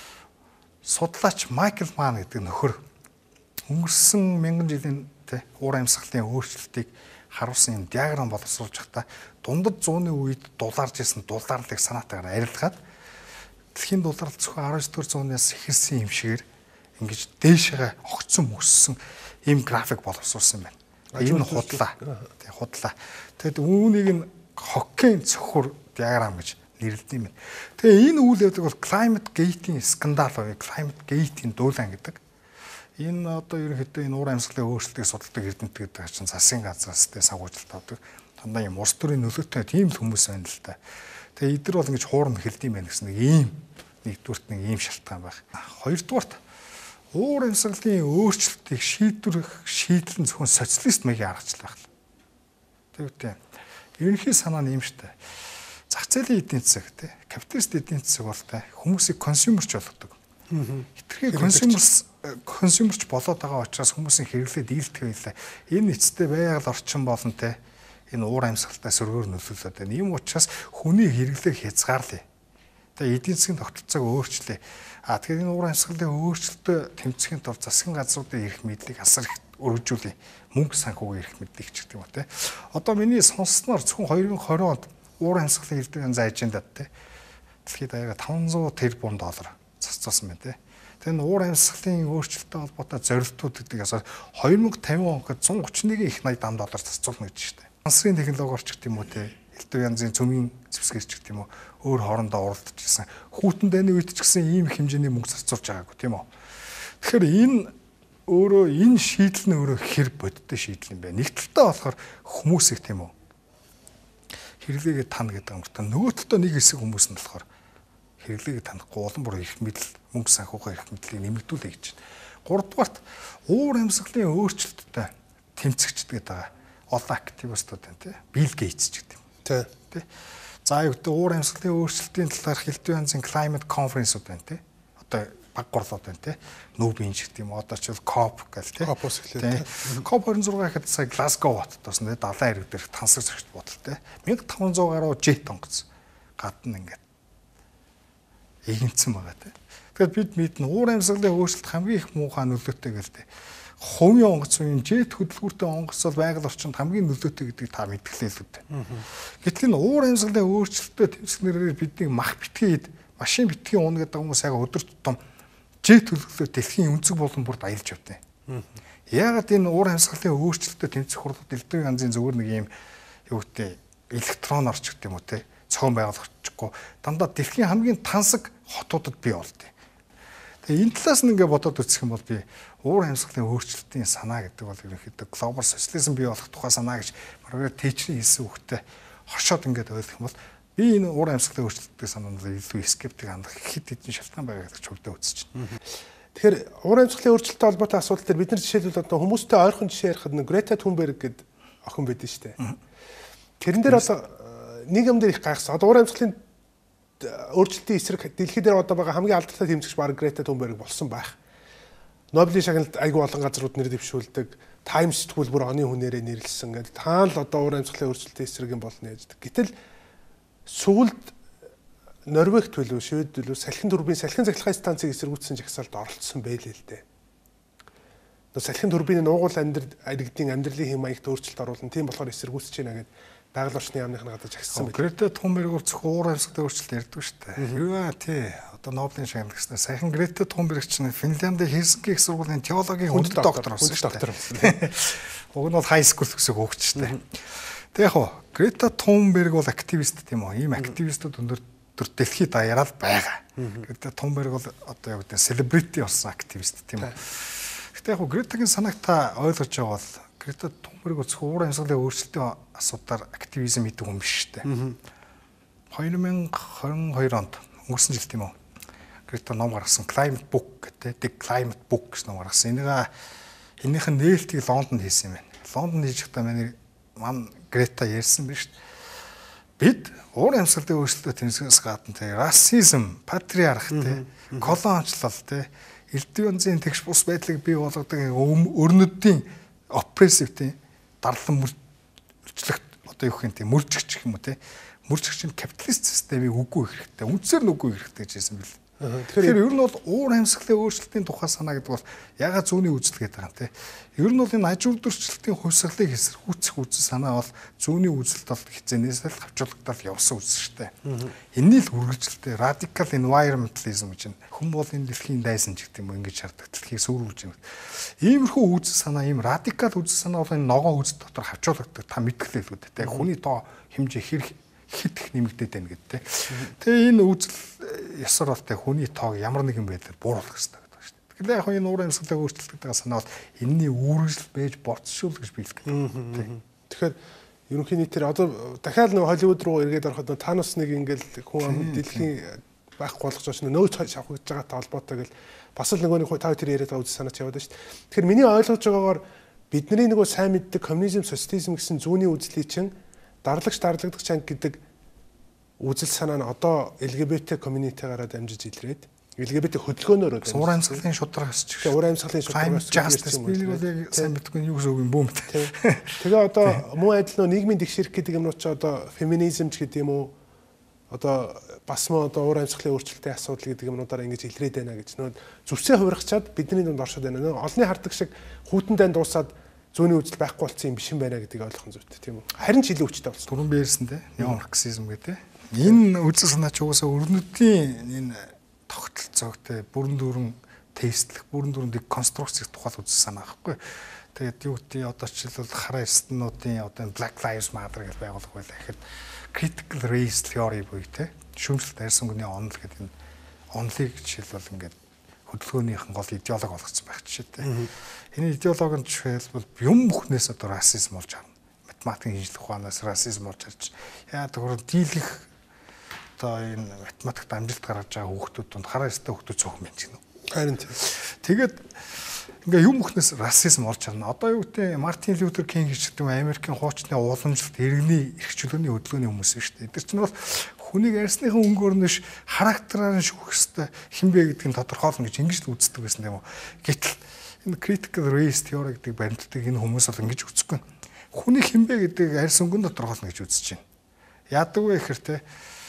судлаач Майкл Манн гэдэг нөхөр өнгөрсөн мянган жилийн те уур амьсгалын өөрчлөлтийг харуулсан юм диаграм боловсруулж байхдаа дундад зууны үед дулаарж исэн дулаарлыг санаатаагаар арилгаад дэлхийн дулаалт зөвхөн twelve-р зуунаас ихэлсэн юм шигээр ингэж дээшээ огцсон мөссөн ийм график боловсруулсан байна. Энэ худлаа. Тэг худлаа. Тэгэд үүнийг нь хоккейн цохор диаграм гэж нэрлэдэг юм байна. Тэгээ энэ үйл явдлыг бол climate gate-ийн скандал буюу climate gate-ийн дуулан гэдэг. Энэ одоо ерөнхийдөө энэ уур амьсгалын өөрчлөлтийг судалдаг эрдэмтэд гэдэг чинь засгийн газраас тэ сагуулжилт авдаг. Дандаа юм улс төрийн нөлөөтэй тийм л хүмүүс байна л та. Тэгээ эдгээр бол ингэж хуурам эхэлдэм байх гэсэн нэг ийм нэгдүгürt нэг ийм шалтгаан байх. Хоёрдугаарт уур амьсгалын өөрчлөлтийг шийдвэрлэх шийдэл нь зөвхөн социалист маягийн аргачлал байх. Тэгвэл ерөнхий санаа нь юм шүү дээ. Зах зээлийн эдийн засаг тий капиталист эдийн засаг бол та хүмүүсийг консюмерч болгодог. Хитрхи консюмерс консюмерч болоод байгаа учраас хүмүүсийн хэрэглээ дийлдэх байлаа. Энэ эцэстээ байгаль орчин болон те энэ уур амьсгалтай сөргөөр нөлөөлөд байна. Ийм учраас хүний хэрэглээг хязгаарлая. Тэгээ эдийн засгийн тогтолцоог өөрчлөе. А тэгэхээр энэ уур амьсгалын өөрчлөлтөд тэмцэхийн тулд засгийн газруудын эрх мэдлийг асар их өргөжүүлээ. Мөнгө санхүүгийн эрх мэдлийг ч гэдэг юм уу те. Одоо миний сонссноор зөвхөн twenty twenty онд уур амьсгалын эрдэмтэн ажендад те дэлхийд аяга five hundred тэрбум доллар зарцуулсан байна те. Тэгээ энэ уур амьсгалын өөрчлөлттэй холбоотой зорилтууд гэдэг ясаар twenty fifty онд one thirty-one их eighty доллар зарцуулна гэж шүү дээ. Сансрын технологи орч гэх юм уу те. Элдв янзын цөмийн зэвсгэрч гэх юм уу өөр хоорондоо уралдаж ирсэн. Хүүтэн дайны үед ч гэсэн ийм их хэмжээний мөнгө зарцуулж байгаагүй тийм үү. Тэгэхээр энэ өөрөө энэ шийдэл нь өөрөө хэр бодтой шийдэл юм бэ. Нэг талдаа болохоор хүмүүсийг тийм үү хэрэглээгээ тана гэдэг юм байна. Нөгөө талдаа нэг хэсэг хүмүүс нь болохоор хэрэглээгээ танихгүй улам бүр эрх мэдэл мөнгө санхүүгийн эрх мэдлийг нэмэгдүүлээ гэж байна. Гуравдугаарт уур амьсгалын өөрчлөлттэй тэмцэгчдэг байгаа олон активистууд байна тий. Билл Гейтс ч гэдэг юм. Тий. Тий. За юу гэдэг уур амьсгалын өөрчлөлтийн талаар хилдэг янзын climate conference-ууд байна тий. Одоо баг гурлууд байна тий. Нүүбийн ч гэдэг юм. Одоо ч COP гэл тий. COP ус эхлэв. COP twenty-six гэхэд сая Glasgow хотод тий далайн ирэг дээрх тансаг зөрчил бодол тий. fifteen hundred гаруй жет онгоц гадна ингээд игэнцэн байгаа тий. Тэгэхээр бид мэднэ уур амьсгалын өөрчлөлт хамгийн их муухай нөлөөтэй гэдэг тий. Хувийн онгоц үеийн жет хөдөлгүүртэй онгоц бол байгаль орчинд хамгийн нөлөөтэй гэдгийг та мэдгэлээ л үү. Гэтэл энэ уур амьсгалын өөрчлөлтөд тэмцэхнэрээр бидний мах битгий машин битгий уун гэдэг хүмүүс яг өдөр тутам жет хөдөлгөөлөөр дэлхийн өнцөг болон бүрд аялж явдаг. Яагаад энэ уур амьсгалын өөрчлөлтөд тэмцэх хурлууд элдв янзын зөвөр нэг юм юу гэдэг электрон орч гэдэг юм уу те цоон байгаль орчихгүй дандаа дэлхийн хамгийн тансаг хотуудад бий болдог. Тэгээ энэ талаас нь ингээ бодоод үзэх юм бол би уур амьсгалын өөрчлөлтийн санаа гэдэг бол ерөнхийдөө глобал социализм бий болох тухай санаа гэж Маргаret Thatcher-ийн хэлсэн үгтэй хоршоод ингээд ойлгох юм бол би энэ уур амьсгалын өөрчлөлтийн санаанд илүү скептик хандах хэд хэдэн шалтгаан байгаа гэж хувьдаа үзэж байна. Тэгэхээр уур амьсгалын өөрчлөлттэй холбоотой асуудал дээр бид нар жишээлбэл одоо хүмүүстэй ойрхон жишээ ярихад нэг Грета Thunberg гэдэг охин байдаг шүү дээ. Тэрэн дээр одоо нэг юм дээр их гайхсан. Одоо уур амьсгалын өөрчлөлтийн эсрэг дэлхийд дээр одоо байгаа хамгийн алдартай тэмцэгч баг Грета Thunberg болсон байх. Нобелийн шагналд айгүй олон газрууд нэр дэвшүүлдэг. Times сэтгүүл бүр оны хүнээрээ нэрлсэн гэдэг. Таан л одоо уур амьсгалын өөрчлөлтийн эсрэг юм болно яаж. Гэтэл сүүлд Норвегт билүү, Швед билүү салхин турбин салхин цахилгаан станцыг эсэргүүцсэн жагсаалд оролцсон байлээ л дээ. Нөө салхин турбины нуугуул амьдрал иргэдийн амьдралын хэм маягт өөрчлөлт оруулна. Тийм болохоор эсэргүүцэж байна гэдэг байгаль орчны яамных нь гадаж жагссан байна. Грета Тунберг бол зөвхөн уур амьсгалын өөрчлөлт ярьдаг шүү дээ. Юу аа тий. Одоо Нобелийн шагналагчнаа сайхан Грета Тунберг чинь Финляндын Хельсинки их сургуулийн теологийн хүнд доктор болсон шүү дээ. Уг нь бол хай скул гэсэн хөгч шүү дээ. Тэг яг хоо Грета Тунберг бол активист тийм үү? Ийм активистууд өндөр дэлхийд даяараа байгаа. Грета Тунберг бол одоо яг гэдэг селебрити болсон активист тийм үү? Гэтэ яг Гретагийн санааг та ойлгож байгаа бол Грета Тунберг бол зөвхөн уур амьсгалын өөрчлөлтийн асуудаар активизм хийдэг хүн биш шүү дээ. две тысячи двадцать two онд өнгөрсөн жил тийм үү? Грета ном гаргасан Climate Book гэдэг The Climate Book гэж ном гаргасан. Энийг энийх нь нээлтийг Лондонд хийсэн юм байна. Лондонд хийж байхдаа манай ман Грета ярьсан биш шүү дээ. Бид уур амьсгалын өөрчлөлтөд тэнцвэрс гадна те расизм, патриарх те колоничлал те элдв янзын тэгш бус байдлыг бий болгодог өрнөдийн опрессив те дарлан мөрчлөгт одоо юу гэх юм те мөржигч юм уу те мөржигч нь капиталист системийг үгүй хэрэгтэй үнцээр нь үгүй хэрэгтэй гэж хэлсэн бэл. Тэгэхээр ер нь бол уур амьсгалын өөрчлөлтийн тухай санаа гэдэг бол ягаад зүүнний үзэл гэдэг байгаа юм те. Ер нь бол энэ аж үйлдвэрчлэлтийн хувьсгалыг эсэргүүцэх үзэл санаа бол зүүнний үзэлд бол хязгаанаас л хавчуулагдал явсан үзэл шүү дээ. Энэний л үргэлжлэлтэй радикал environmentalism гэж хүн бол энэ дэлхийн дайсан ч гэдэг юм ингэж шаарддаг дэлхийг сүрүүлж юм. Иймэрхүү үзэл санаа, ийм радикал үзэл санаа бол энэ ногоон үзэл дотор хавчуулагддаг та мэдгэлээ л үү те. Хүний тоо хэмжээ хэрэг хит их нэмэгдээд байна гэдэг те. Тэгээ энэ үзэл ясаар бол те хүний тоог ямар нэгэн байдлаар бууруулах хэрэгтэй гэдэг шүү дээ. Тэгэхээр яг энэ уур амьсгалын өөрчлөлт гэдэг санаа бол энэний үргэлжил байж болцшуул гэж биелэх гэдэг. Тэгэхээр ерөнхий нийтээр одоо дахиад нэг Холливуд руу эргээд ороход Танос нэг ингээл хүн ам дэлхийн байхгүй болгож очно нөөц шавхагдж байгаатай холбоотой гэл бас л нөгөө нэг та тэр яриад байгаа үзэл санаач яваад байна шүү дээ. Тэгэхээр миний ойлгож байгаагаар бидний нөгөө сайн мэддэг коммунизм, социализм гэсэн зүүнний үзлийг чинь дарлагч дарлагдах чанга гэдэг үзэл санаа нь одоо эл гэ бэ тэ community-гаараа дамжиж илрээд эл гэ бэ тэ хөдөлгөөнөөр уур амьсгалын шударгаас ч уур амьсгалын шударгаас justice би нэг яг сайн мэдгүй юу гэсэн үг юм бүүм. Тэгээ одоо муу адил нөө нийгмийн тэгшэрх гэдэг юмнууд ч одоо феминизм ч гэдэг юм уу одоо бас муу одоо уур амьсгалын өөрчлөлтийн асуудал гэдэг юмнуудаараа ингэж илрээд байна гэж нөө зүсээ хувиргачаад бидний дунд оршоод байна. Нөө олны хардаг шиг хүүтэн дайн дуусаад зүүнний үзэл байхгүй болсон юм биш юм байна гэдгийг ойлгох нь зүйтэй тийм үү. Харин ч илүү хүчтэй болсон. Түрүүн биэрсэн те неомарксизм гэдэг. Энэ үзэл санаа ч угаасаа өрнөдийн энэ тогтолцоогтой бүрэн дүүрэн тестлэх, бүрэн дүүрэн деконструкцийн тухай үзэл санаа байхгүй. Тэгээд юу гэдэг одоо жишээлбэл хараа эрдэнүүдийн одоо Black Lives Matter гэж байгуулах байлаа гэхэд critical race theory буюу те шүүмжлэлт арьс өнгөний онол гэдэг энэ онолыг жишээлбэл ингээд хөдөлгөөнийхэн гол идеолог болгоцсон байх жишээтэй. Энэ идеолог нь жишээлбэл юм бүхнээс одоо расизм болж харна. Математикийн шинжлэх ухаанаас расизм болж харж яа тэгэхээр дийлэх одоо энэ математикт амжилт гаргаж байгаа хүүхдүүд донд хараа ёстой хүүхдүүд цөөхөн байна гэнэ. Харин тийм. Тэгээд ингээ юм бүхнээс расизм болж харна. Одоо юу гэдэг Мартин Лютер Кинг гэдэг нь Америкийн хуучны уламжлалт иргэний эрх чөлөөний хөдөлгөөний хүмүүс шүү дээ. Эдгээр чинь бол хүнийг арьсныхан өнгөөр нь ш характераар нь шүүх хэвээр хинбэ гэдгийг тодорхойлно гэж ингэж л үздэг байсан юм уу. Гэтэл энэ critical race theory гэдэг баримтдаг энэ хүмүүс бол ингэж үзэхгүй. Хүний хинбэ гэдэг арьс өнгөнд тодорхойлно гэж үзэж байна. Яадаг вэ гэхээр те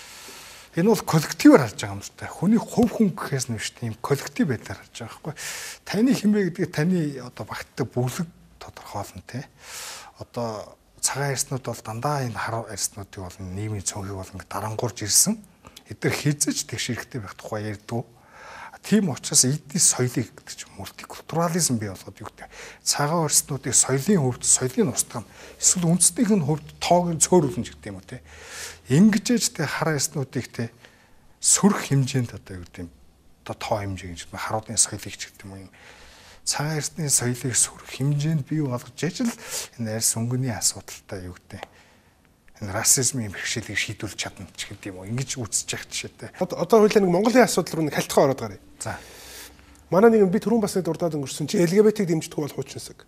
энэ бол коллективээр харж байгаа юм л та. Хүний хувь хүн гэхээс нь биш тийм коллектив байдлаар харж байгаа байхгүй. Таны хинбэ гэдгийг таны одоо багтдаг бүлэг тодорхойлно те. Одоо цагаан арьснууд бол дандаа энэ хар арьснуудыг бол нийгмийн цонхыг бол ингэ дарангуурж ирсэн. Эдгээр хязгаарч тэгш хэрэгтэй байх тухай ярьдаг. Тийм учраас эдний соёлыг гэдэг чинь мультикультурализм бий болгоод юу гэдэг. Цагаан арьснуудыг соёлын хөвд, соёлын устгах эсвэл үндэстнийх нь хөвд тоог нь цөөрүүлнэ гэдэг юм уу те. Ингэжээж те хар арьснуудыг те сөрөх хэмжээнд одоо юу гэдэг. Одоо тоо хэмжээ гэж харуудын соёлыг ч гэдэг юм. Цагаан арьсны соёлыг сөрөх хэмжээнд бий болгож ижил энэ арьс өнгөний асуудалтай юу гэдэг. Энэ расизмын бэрхшээлийг шийдвэрлэж чадна ч гэдэг юм уу. Ингэж үзэж явах жишээтэй. Одоо хуулиа нэг Монголын асуудал руу нэг хальтгаа ороод гарыг. За. Манай нэг би түрүүн бас нэг дурдаад өнгөрсөн чи эл гэ бэ тэ-г дэмждэг бол хуучинсаг.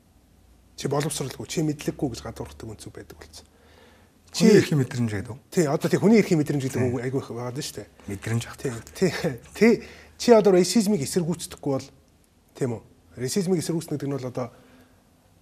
Чи боловсралгүй, чи мэдлэггүй гэж гадуурхдаг үнцэг байдаг болсон. Чи эрхийн мэдрэмж гэдэг үү? Тий, одоо тий хүний эрхийн мэдрэмж гэдэг үг айгүй их байгаа даа шүү дээ. Мэдрэмж ах. Тий. Тий. Чи одоо расизмыг эсэргүүцдэггүй бол тийм үү? Расизмыг эсэргүүцнэ гэдэг нь бол одоо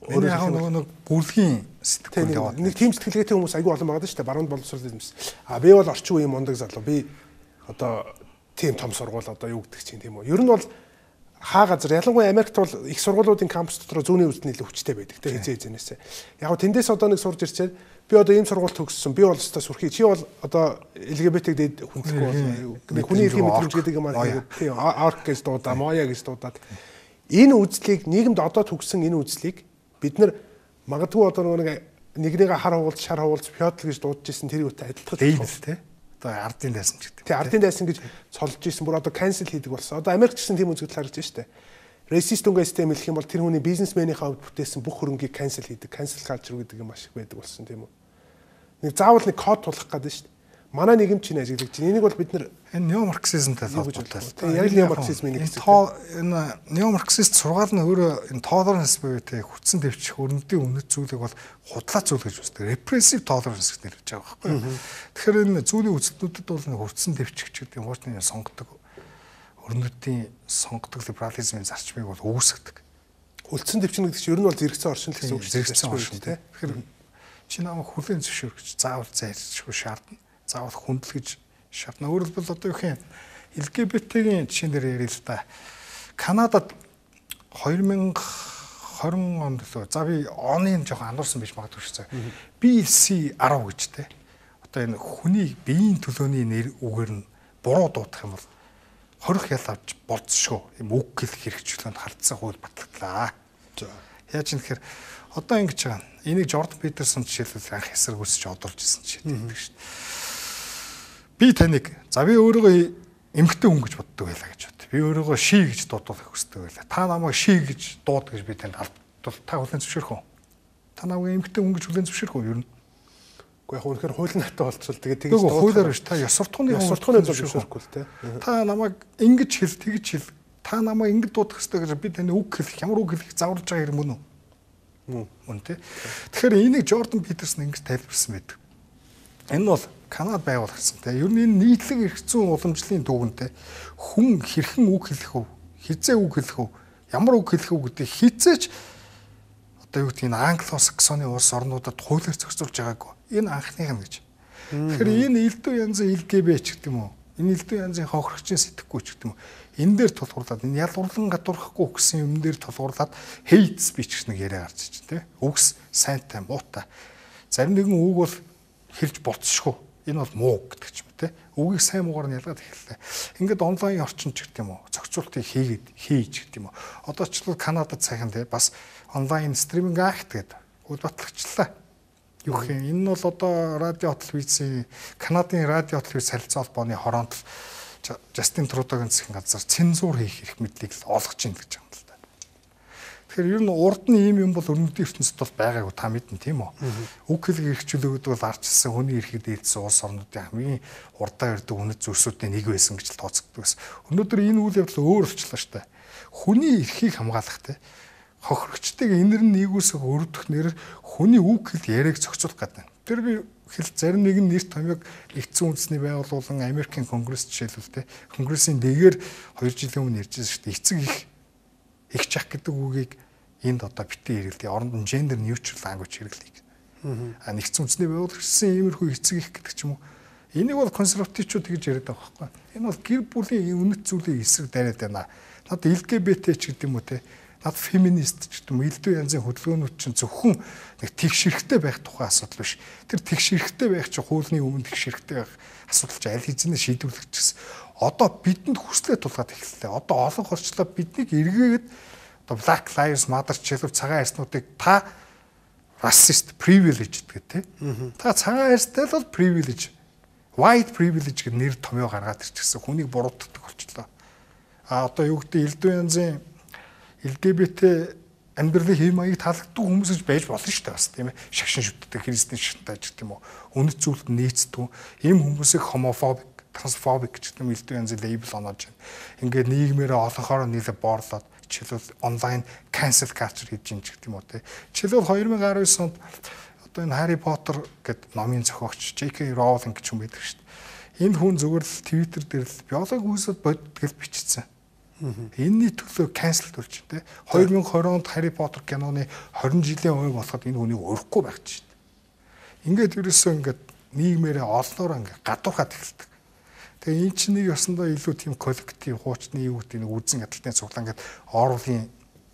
Энэ яг нөгөө нэг бүлгийн сэтгэл яваад. Нэг тийм сэтгэлгээтэй хүмүүс айгүй олон байгаа шүү дээ. Баруунд боловсрол юмс. А би бол орчин үеийн мундаг залуу. Би одоо тийм том сургууль одоо юу гэдэг чинь тийм үү. Ер нь бол хаа газар ялангуяа Америкт бол их сургуулиудын кампус дотор зүүнний үзэлт илүү хүчтэй байдаг те хизээ хизэнээсээ. Яг гоо тэндээс одоо нэг сурж ирчээд би одоо ийм сургууль төгссөн. Би бол өстой сүрхий. Чи бол одоо эл гэ бэ тэг дээд хүндэхгүй бол нэг хүний эрхийн мэдрэмж гэдэг юм аа тийм арк гэж дуудаа, моя гэж дуудаад энэ үзлийг нийгэмд одоо төгссөн энэ үзлийг бид нар магадгүй одоо нэг нэгнийгээ хар хуулж, шар хуулж, феодал гэж дуудаж ирсэн тэр үүтэй адилхан дэйнс те. Одоо ардын дайсан ч гэдэг. Тий, ардын дайсан гэж цолж ирсэн. Бүр одоо cancel хийдэг болсон. Одоо Америкч гэсэн тийм үзэгдэл харагдаж штэ. Racist дүнгээ систем хэлэх юм бол тэр хүний бизнесменийнхаа хувьд бүтээсэн бүх хөрөнгийг cancel хийдэг. Cancel culture гэдэг юм ашиг байдаг болсон тийм үү. Нэг заавал нэг код тулах гэдэг штэ. Манай нийгэм чинь ажиглаж байна. Энийг бол бид нар энэ неомарксизмтай холбоотой. Тийм, яг неомарксизмын нэг хэсэг. Энэ неомарксист сургаал нь өөрөө энэ tolerance буюу те хүчсэн дэвчих өрнөдийн үнэт зүйлийг бол худлаа зүйл гэж үздэг. Repressive tolerance гэж нэрлэж байгаа байхгүй юу? Тэгэхээр энэ зүйлийн үзэлтнүүдэд бол нэг хүчсэн дэвчих гэдэг юм ууртны сонгодог өрнөдийн сонгодог либерализмын зарчмыг бол үүсгдэг. Хүчсэн дэвчин гэдэг чинь ер нь бол зэрэгцэн оршин гэсэн үг шүү дээ. Зэрэгцэн оршин те. Тэгэхээр чи намайг хүлээн зөвшөөрөх заавал зайлшгүй шаардна. Заавал хүндлэж шатна. Өөрөөр хэлбэл одоо юу юм эл гэ бэ тэ-ийн жишээн дээр ярил л да. Канадад две тысячи двадцать онд лөө за би оны жоохон андуурсан байж магадгүй шүү дээ. би эл си ten гэж те. Одоо энэ хүний биеийн төлөөний нэр үгээр нь буруу дуудах юм бол хорих ял авч болцшгүй юм үг хэлэх хэрэгчлөөнд хардсан хууль батлагдлаа. За яаж юм тэгэхээр одоо ингэж байгаа. Энийг Жордан Питерсон жишээлбэл анх эсэргүүцэж одолж ирсэн жишээ гэдэг шүү дээ. Би таныг за би өөрийгөө эмгтэй хүн гэж боддог байлаа гэж бод. Би өөрийгөө ши гэж дуудуулах хүсдэг байлаа. Та намайг ши гэж дууд гэж би танд алдвал та хүлэн зөвшөөрөх үү? Та намайг эмгтэй хүн гэж хүлэн зөвшөөрөх үү? Ер нь. Уу яг үнэхээр хуулийн натаа болчихвол тэгээд тэгж дуудах. Хуулиар биш та ёс суртахууны ёс суртахууны зөвшөөрөхгүй л те. Та намайг ингэж хэл тэгж хэл. Та намайг ингэж дуудах хэрэгтэй гэж би таны үг хэлэх ямар үг хэлэх завруулж байгаа юм мөн үү? Мөн. Мөн те. Тэгэхээр энийг Жордан Питерсон ингэж тайлбарсан байдаг. Энэ бол Канад байгуулагдсан те. Ер нь энэ нийтлэг эрх зүйн уламжлалын түүхэнтэй хүн хэрхэн үг хэлэх вэ? Хизээ үг хэлэх вэ? Ямар үг хэлэх вэ гэдэг хизээч одоо юу гэдэг нь англо-саксоны улс орнуудад хуулиар зохицуулж байгаагүй. Энэ анхных нь гэж. Тэгэхээр энэ элдв янзын эл гэ бэ ч гэдэг юм уу? Энэ элдв янзын хохирогчийн сэтгэхгүй ч гэдэг юм уу? Энэ дээр тулгуурлаад энэ ялгуурлан гадуурхахгүй гэсэн юм дээр тулгуурлаад hate speech гэж нэг яриа гарч иж те. Үгс сайнтай муутай. Зарим нэгэн үг бол хэлж болцсохгүй. Энэ бол муу гэдэг ч юм те. Үгийг сайн муугаар нь ялгаад эхэллээ. Ингээд онлайн орчин ч гэдэг юм уу. Зохицуултыг хийгээд хийж гэдэг юм уу. Одоо ч л Канадад сайхан те бас онлайн стриминг акт гэдэг үйл батлагчлаа. Юу гэх юм. Энэ нь бол одоо радио телевизийн Канадын радио телевиз харилцаа холбооны хороонд Жастин Трудогийн засгийн газар цензур хийх эрх мэдлийг л олгож ийн гэж байгаа юм л да. Тэгэхээр ер нь урд нь ийм юм бол өрнөдийн ертөнцид бол байгаагүй та мэднэ тийм үү? Үг хэлэг эрхчлөөд бол арчилсан хүний эрхийг дээдсэн улс орнуудын хамгийн урдаа ирдэг үнэт зүйлсүүдийн нэг байсан гэж тооцогддог байсан. Өнөөдөр энэ үйл явдал өөр болчихлоо шүү дээ. Хүний эрхийг хамгаалах те хохирогчдыг инэр нь нийгүүлсэх өрөвдөх нэрээр хүний үг хэл яриаг зохицуулах гэдэг. Тэр би хэл зарим нэгэн нэр томьёог нэгдсэн үндэсний байгууллагын Америкийн конгресс жишээлбэл те конгрессийн дэгээр хоёр жилийн өмнө ярьжсэн шүү дээ. Эцэг их их чах гэдэг үгийг энд одоо битэн хэрэглэе. Оронд нь gender neutral language хэрэглэе. А нэгдсэн үндэсний байгууллагын иймэрхүү эцэг их гэдэг ч юм уу. Энийг бол консервативчууд тэгж яриад байгаа байхгүй. Энэ бол гэр бүлийн үнэт зүйлийн эсрэг дараад байна. Над эл гэ бэ тэ ч гэдэг юм уу те. Над феминист ч гэдэг юм элдв янзын хөдөлгөөнүүд чинь зөвхөн нэг тэгш хэрэгтэй байх тухай асуудал биш. Тэр тэгш хэрэгтэй байх чинь хуулийн өмнө тэгш хэрэгтэй байх асуудал чинь аль хэзээ шийдвэрлэх гэсэн. Одоо бидэнд хүслээ тулгаад эхэллээ. Одоо олон хорчлоо биднийг эргээгээд одоо Black Lives Matter чиглэл цагаан арьснуудыг та racist privilege гэдэг те. Та цагаан арьстай л privilege, white privilege гэдэг нэр томьёо гаргаад ирчихсэн. Хүнийг буруутгадаг болчихлоо. А одоо юу гэдэг элдв янзын эл гэ бэ тэ амьдралын хэм маяг таалагддаг хүмүүс гэж байж болно шүү дээ бас тийм ээ. Шагшин шүтдэг христийн шигтэй ч гэдэг юм уу. Үнэт зүйлд нийцдэг. Ийм хүмүүсийг homophobic, transphobic гэдэг юм элдв янзын лейбл оноож байна. Ингээд нийгмээрээ олонхоор нийлээ боорлоод жишээлбэл онлайн cancel culture хийж ин ч гэдэг юм уу те. Жишээлбэл two thousand nineteen онд одоо энэ Harry Potter гэдэг номын зохиогч Джей Кей Rowling гэж хүн байдаг шүү дээ. Энэ хүн зөвхөн Twitter дээр л биологи үүсэд бодгол бичсэн. Энэний төлөө cancel болж тэ. two thousand twenty онд Harry Potter киноны twenty жилийн ой болоход энэ хүнийг урахгүй байх чинь. Ингээд ерөөсөө ингээд нийгмээрээ олноор ингээд гадуурхаад эхэлдэг. Тэгээ эн чинь нэг ёсондоо илүү тийм коллектив хуучны юу гэдэг нэг үзэн ядалтын цуглаа ингээд оруулын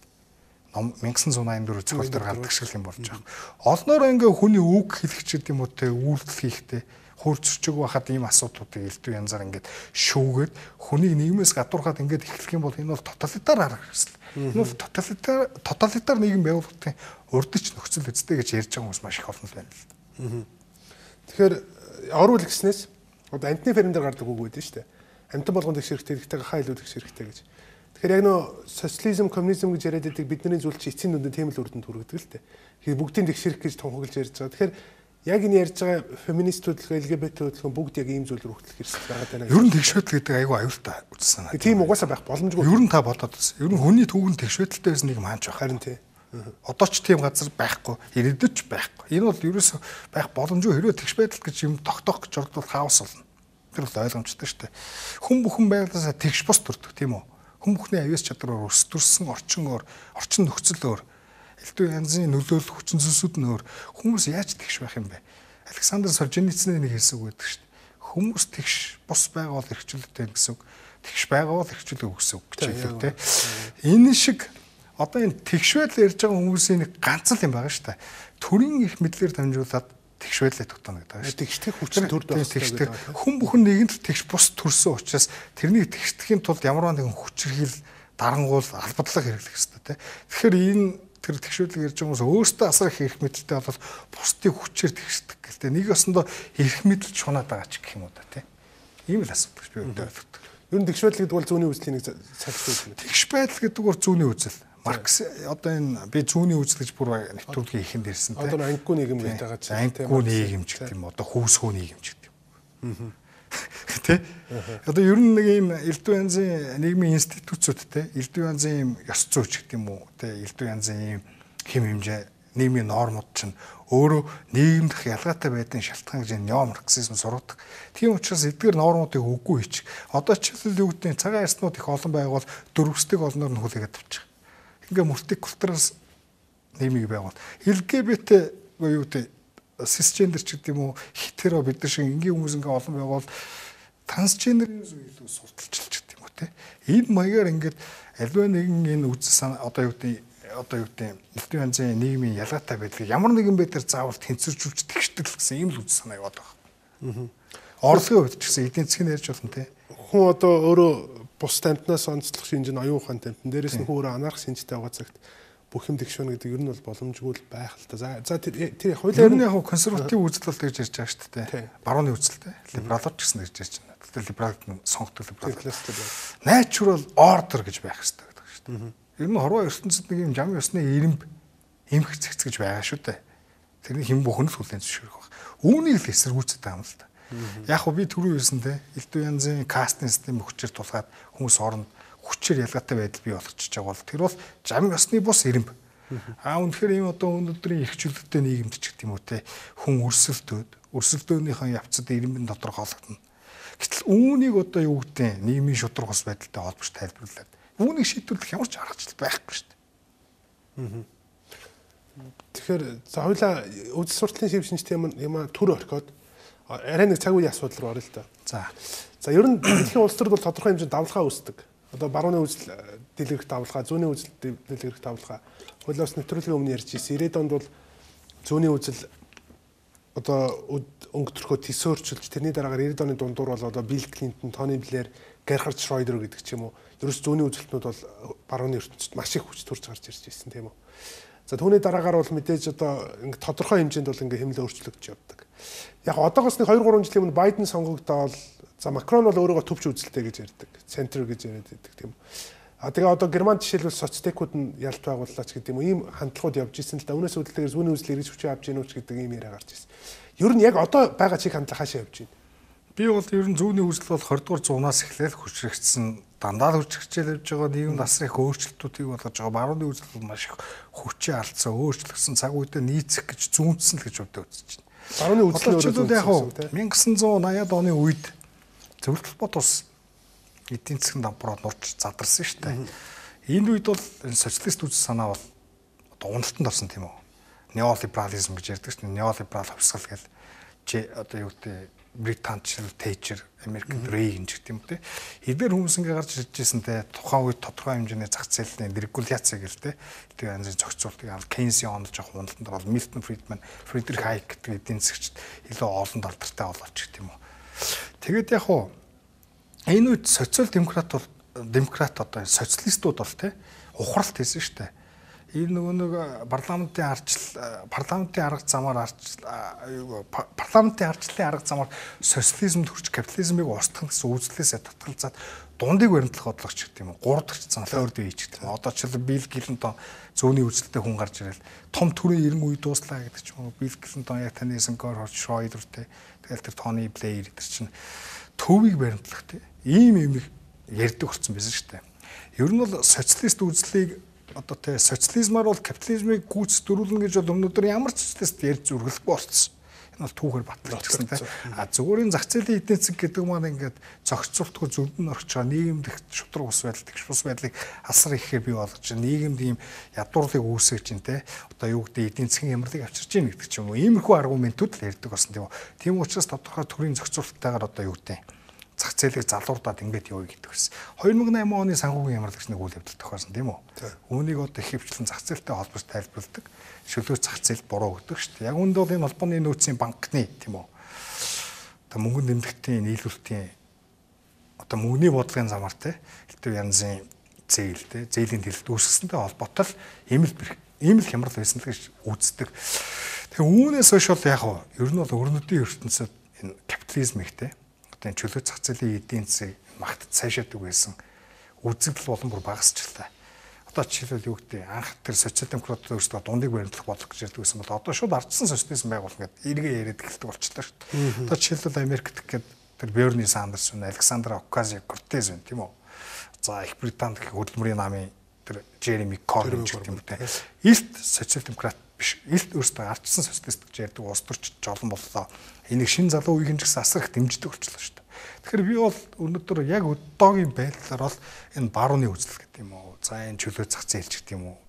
ном nineteen eighty-four зохиолтоор гардаг шиг юм болж байгаа. Олноор ингээ хүний үг хэлэх гэдэг юм уу те үйлдэл хийхтэй хурц зөрчиг байхад ийм асуудлуудыг элдв янзаар ингээд шүүгээд хүнийг нийгмээс гадуурхаад ингээд эхлэх юм бол энэ бол тоталитар арга хэрэгсэл. Энэ бол тоталитар тоталитар нийгэм байгуулалтын урдч нөхцөл үстэй гэж ярьж байгаа хүмүүс маш их олон байна л. Тэгэхээр оруул гэснээс одоо амтны ферм дээр гардаг үг байдаг шүү дээ. Амтан болгонд их хэрэгтэй, ихтэй хаа илүү их хэрэгтэй гэж. Тэгэхээр яг нөө социализм, коммунизм гэж яриад байдаг бидний зүйл чи эцсийн дүндээ тийм л үрдэнд хүргэдэг л дээ. Тэгэхээр бүгдийн тэгшэрх гэж тунхаглаж ярьж байгаа. Тэгэхээр яг энэ ярьж байгаа феминист хөдөлгөөн, эл гэ бэ тэ хөдөлгөөн бүгд яг ийм зүйл рүү хөтлөх хэрэгсэл байгаа даа. Ер нь тэгшвэдэл гэдэг айгүй аюултай үзсэн санаа. Тийм угаасаа байх боломжгүй. Ер нь та бодоод үзсэн. Ер нь хүний түүхэн тэгшвэдэлтэй байсан нэг маанч байх. Харин тий. Одоо ч тийм газар байхгүй, ирээдүйд ч байхгүй. Энэ бол ерөөсөө байх боломжгүй. Хэрвээ тэгш байдал гэж юм тогтоох гэж ордвол хаос болно. Тэр бол ойлгомжтой шүү дээ. Хүн бүхэн байгалаасаа тэгш бус төрдөг тийм үү? Хүн бүхний авьяас чадвараар өсдөрсөн орчин өөр, орчин нөхцөл өөр, элдв янзын нөлөөлөх хүчин зүйлсүүд нь өөр. Хүмүүс яаж тэгш байх юм бэ? Александр Солженицын нэг хэлсэн үг байдаг шүү дээ. Хүмүүс тэгш бус байгаа бол эрхчлөлттэй гэсэн үг. Тэгш байгаа бол эрхчлөлөө гэсэн үг гэж хэлдэг тийм. Энэ шиг одоо энэ тэгшвэл ярьж байгаа хүмүүсийн нэг ганц л юм байгаа шүү дээ. Төрийн их мэдлэгээр дамжуулаад тэгшвэлээ тогтооно гэдэг байна шүү. Тэгшдэг хүчин төрд байх хэрэгтэй. Хүн бүхэн нэгэнд тэгш бус төрсөн учраас тэрнийг тэгшдэхийн тулд ямар нэгэн хүчирхийл дарангуул албадлага хэрэглэх хэрэгтэй тийм. Тэгэхээр энэ тэр тэгшвэлийг ярьж байгаа хүмүүс өөрсдөө асар их эрх мэдэлтэй болол бусдыг хүчээр тэгшдэг гэлтэй. Нэг ёсондоо эрх мэдэл чунаад байгаа ч гэх юм уу да тийм. Ийм л асуудал гэж би өөртөө ойлгодог. Ер нь тэгшвэл гэдэг бол зүүнний үзлийн нэг цагдаа юм. Тэгш байдал гэдэг бол зүүнний үзэл. Маркс одоо энэ би зүүнний үзэл гэж бүр нэвтрүүлгийн ихэнд ирсэн тийм. Одоо ангигүй нийгэм гэж байгаа чинь. Ангигүй нийгэм ч гэдэг юм одоо хөөсгөө нийгэм ч гэдэг юм. Тэ? Одоо ер нь нэг ийм элдв янзын нийгмийн институтсууд те элдв янзын ийм ёс зүй ч гэдэг юм уу те элдв янзын ийм хэм хэмжээ нийгмийн нормууд чинь өөрөө нийгэмдх ялгаатай байдгийн шалтгаан гэж нео марксизм сургадаг. Тийм учраас эдгээр нормуудыг үгүй хийчих. Одоо ч л юу гэдэг цагаан арснууд их олон байгуул дөрвөсдөг олноор нь хүлээгээд авчих. Ингээ мультикультуралс нийгмийг байгуул. эл гэ бэ тэ юу гэдэг сисгендер ч гэдэг юм уу хетеро бид нар шиг ингийн хүмүүс ингээ олон байгуул трансгендерийн зүйл султалчилж гэдэг юм уу те. Энэ маягаар ингээд аливаа нэгэн энэ үзэл санаа одоо юу гэдэг одоо юу гэдэг элдв янзын нийгмийн ялгаатай байдлыг ямар нэгэн байдлаар заавал тэнцвэржүүлж тэгшдэг гэсэн ийм л үзэл санаа яваад байгаа. Орлогын хувьд ч гэсэн эдийн засгийн ярьж болно те. Хүн одоо өөрөө бус тамтнаас онцлох шинж нь оюун ухаан тамтан дээрээс нь хүн өөрөө анарх шинжтэй байгаа цагт бүх юм тэгшүүнэ гэдэг ер нь бол боломжгүй л байх л та. За за тэр тэр хуулиар нь яг консерватив үзэл бол гэж ярьж байгаа шүү дээ. Барууны үзэлтэй. Либералууд ч гэсэн ярьж байна. Тэгвэл либералд нь сонгодог либерал. Natural order гэж байх хэрэгтэй гэдэг шүү дээ. Ер нь хорвоо ертөнцид нэг юм жам ёсны ирэмб эмх цэгц гэж байгаа шүү дээ. Тэрний хэн бүхэн л хүлээн зөвшөөрөх баг. Үүнийг л эсэргүүцэд байгаа юм л та. Яг хөө би түрүү хэлсэн те элдв янзын кастинг систем хүчээр тулгаад хүмүүс оронд хүчээр ялгаатай байдал бий болгочихж байгаа бол тэр бол жам ёсны бус ирэмб. Аа үнэхээр ийм одоо өнөөдрийн эрхчлөлттэй нийгэмд ч гэдэг юм уу те хүн өрсөлдөөд өрсөлдөөнийхөө явцад ирэмбэн тодорхойлогдно. Гэтэл үүнийг одоо юу гэдэг нийгмийн шудраг ус байдалтай холбож тайлбарлаад үүнийг шийдвэрлэх ямар ч аргачлал байхгүй шүү дээ. Тэгэхээр за хоёлаа үзэл сурталын шив шинжтэй юм юм төр орхиод арай нэг цаг үеийн асуудал руу орё л да. За. За ер нь дэлхийн улс төрд бол тодорхой хэмжээнд давлгаа үүсдэг. Одоо барууны үзэл дэлгэрэх давлгаа, зүүнний үзэл дэлгэрэх давлгаа. Хуулиас нэвтрүүлгийн өмнө ярьж ирсэн. ирээдүйд онд бол зүүнний үзэл одоо өнгөтрөхөө төсөөрчилж тэрний дараагаар ирээдүйд оны дундуур бол одоо Билл Клинтон, Тони Блэр, Герхард Шройдер гэдэг ч юм уу. Ерөөс зүүнний үзэлтнүүд бол барууны ертөнцид маш их хүч төрж гарч ирж ирсэн тийм үү. За түүний дараагаар бол мэдээж одоо ингээ тодорхой хэмжээнд бол ингээ хэмнэлээ өөрчлөгдөж явдаг. Яг одоогоос нэг two three жилийн өмнө Байден сонгогдоод за Макрон бол өөрийгөө төвч үзэлтэй гэж ярьдаг. Центр гэж яриад байдаг тийм. А тэгээ одоо Германд жишээлбэл соцтекууд нь ялт байгууллаач гэдэг юм уу ийм хандлагууд явж исэн л да. Үүнээс үүдэлтэйгээр зүүнний үзэл эргэж хүчээ авч гинүүч гэдэг ийм яриа гарч ирсэн. Ер нь яг одоо байгаа чиг хандлага хаашаа явж байна? Би бол ер нь зүүнний үзэл бол twenty дугаар зуунаас эхлээл хүчрэгдсэн дандаа хүчрэгчэл явж байгаа нийгэм асар их өөрчлөлтүүдийг болгож байгаа. Барууны үзэл бол маш их хүчээ алдсан, өөрчлөгдсөн цаг үедээ нийцэх гэж зүүнцсэн л гэж бодож үзэж байна. Барууны үзэл нь өөрөө яг nineteen eighty оны үед зөвлөлт бод ус эдийн засгийн дампуураад нурж задарсан шүү дээ. Энэ үед бол энэ социалист үзэл санаа бол одоо уналтанд орсон тийм үү? Неолиберализм гэж ярьдаг шүү дээ. Неолиберал хувьсгал гэж одоо юу гэдэг Британд Тейчер, Америкт Рейган ч гэх юм те. Эдгээр хүмүүс ингээ гарч ирж байсантай тухайн үед тодорхой хэмжээний зах зээлийн регуляц гэл те. Тэгээ янзын зохицуултыг авал Кейнсийн онд жоох уналтанд орол Милтон Фридман, Фридрих Хайк гэдэг эдийн засгчид илүү олон алдартай болооч гэх юм уу. Тэгээд яг хуу энэ үед социал демократ бол демократ одоо социалистууд бол те ухралт хийсэн шүү дээ. Энэ нөгөө нэг парламентын арчил парламентын арга замаар арчил парламентын арчлалын арга замаар социализмд хүрч капитализмыг устгах гэсэн үзлээсээ татгалзаад дундыг баримтлах бодлогоч гэдэг юм уу. Гурав дахь саналаа өрдөө хийж гэдэг юм. Одоо ч Билл Клинтон зөөний үзэлтэй хүн гарч ирэл том төрийн ирэн үе дууслаа гэдэг ч юм уу. Билл Клинтон яг таны Сенгор Шойдертэй тэгэл тэр Тони Блэйр гэдэг чинь төвийг баримтлах тийм ийм юм ярьдаг болсон байсан шүү дээ. Ер нь бол социалист үзлийг одоо тэ социализмаар бол капитализмыг гүйц дөрүүлнэ гэж бол өнөөдөр ямар ч социалист ярьж зүргэлэхгүй болчихсон. Энэ бол түүхээр батлаж гисэн тэ. А зүгээр энэ зах зээлийн эдийн засаг гэдэг маань ингээд зохицуултгүй зөвдөн орчих чаа нийгэмд их шудраг ус байдал, тэгш ус байдлыг асар ихээр бий болгож нийгэмд ийм ядуурлыг үүсгэж чинь тэ. Одоо юу гэдэг эдийн засгийн ямарлыг авчирч ийн гэдэг ч юм уу. Иймэрхүү аргументууд л ярьдаг болсон тийм үү. Тийм учраас тодорхой төрлийн зохицуулттайгаар одоо юу гэдэг зах зээлийг залуурдаад ингээд явъя гэдэг байсан. две тысячи восемь оны санхүүгийн ямарлагч нэг үйл явдал тохиолсон тийм үү? Үүнийг одоо их хвчлэн зах зээлтэй холбож тайлбарладаг. Шөлөө зах зээлд буруу өгдөг шүү дээ. Яг үүнд бол энэ холбооны нөөцийн банкны тийм үү? Одоо мөнгөнд нэмлэгтийн нийлүүлэлтийн одоо мөнгөний бодлогын замаар те хэлтв янзын зээл те зээлийн төлөлт үүсгэсэнтэй холбоотой л ийм л ийм л хямрал байсан л гэж үздэг. Тэгээ үүнээс хойш бол яг нь ер нь бол өрнөдийн ертөнцид энэ капитализм ихтэй энэ чөлөө зах зээлийн эдийн засгийг магт цаашаадаг байсан үзэгдэл болон бүр багасчлаа. Одоо жишээлбэл юу гэдэг анх тэр социал демократууд өөрсдөө дундыг баримтлах бодлого гэж ярьдаг байсан бол одоо шууд ардсан социализм байгуулах гэдэг эргээ яриад эхэлдэг болчихлоо шүү дээ. Одоо жишээлбэл Америкт гэхэд тэр Берни Сандерс вэ, Александр Оказио-Кортез вэ тийм үү? За Их Британд гэх хөдөлмөрийн намын тэр Жереми Корбин ч гэдэг юм те. Илт социал демократ биш. Илт өөрсдөө ардсан социалист гэж ярьдаг улс төрч жолон боллоо. Энийг шин залуу үеийн ч гэсэн асар их дэмждэг болчихлоо шүү дээ. Тэгэхээр би бол өнөөдөр яг одоогийн байдлаар бол энэ барууны үзэл гэдэг юм уу. За энэ чөлөө зах зээлч гэдэг юм уу.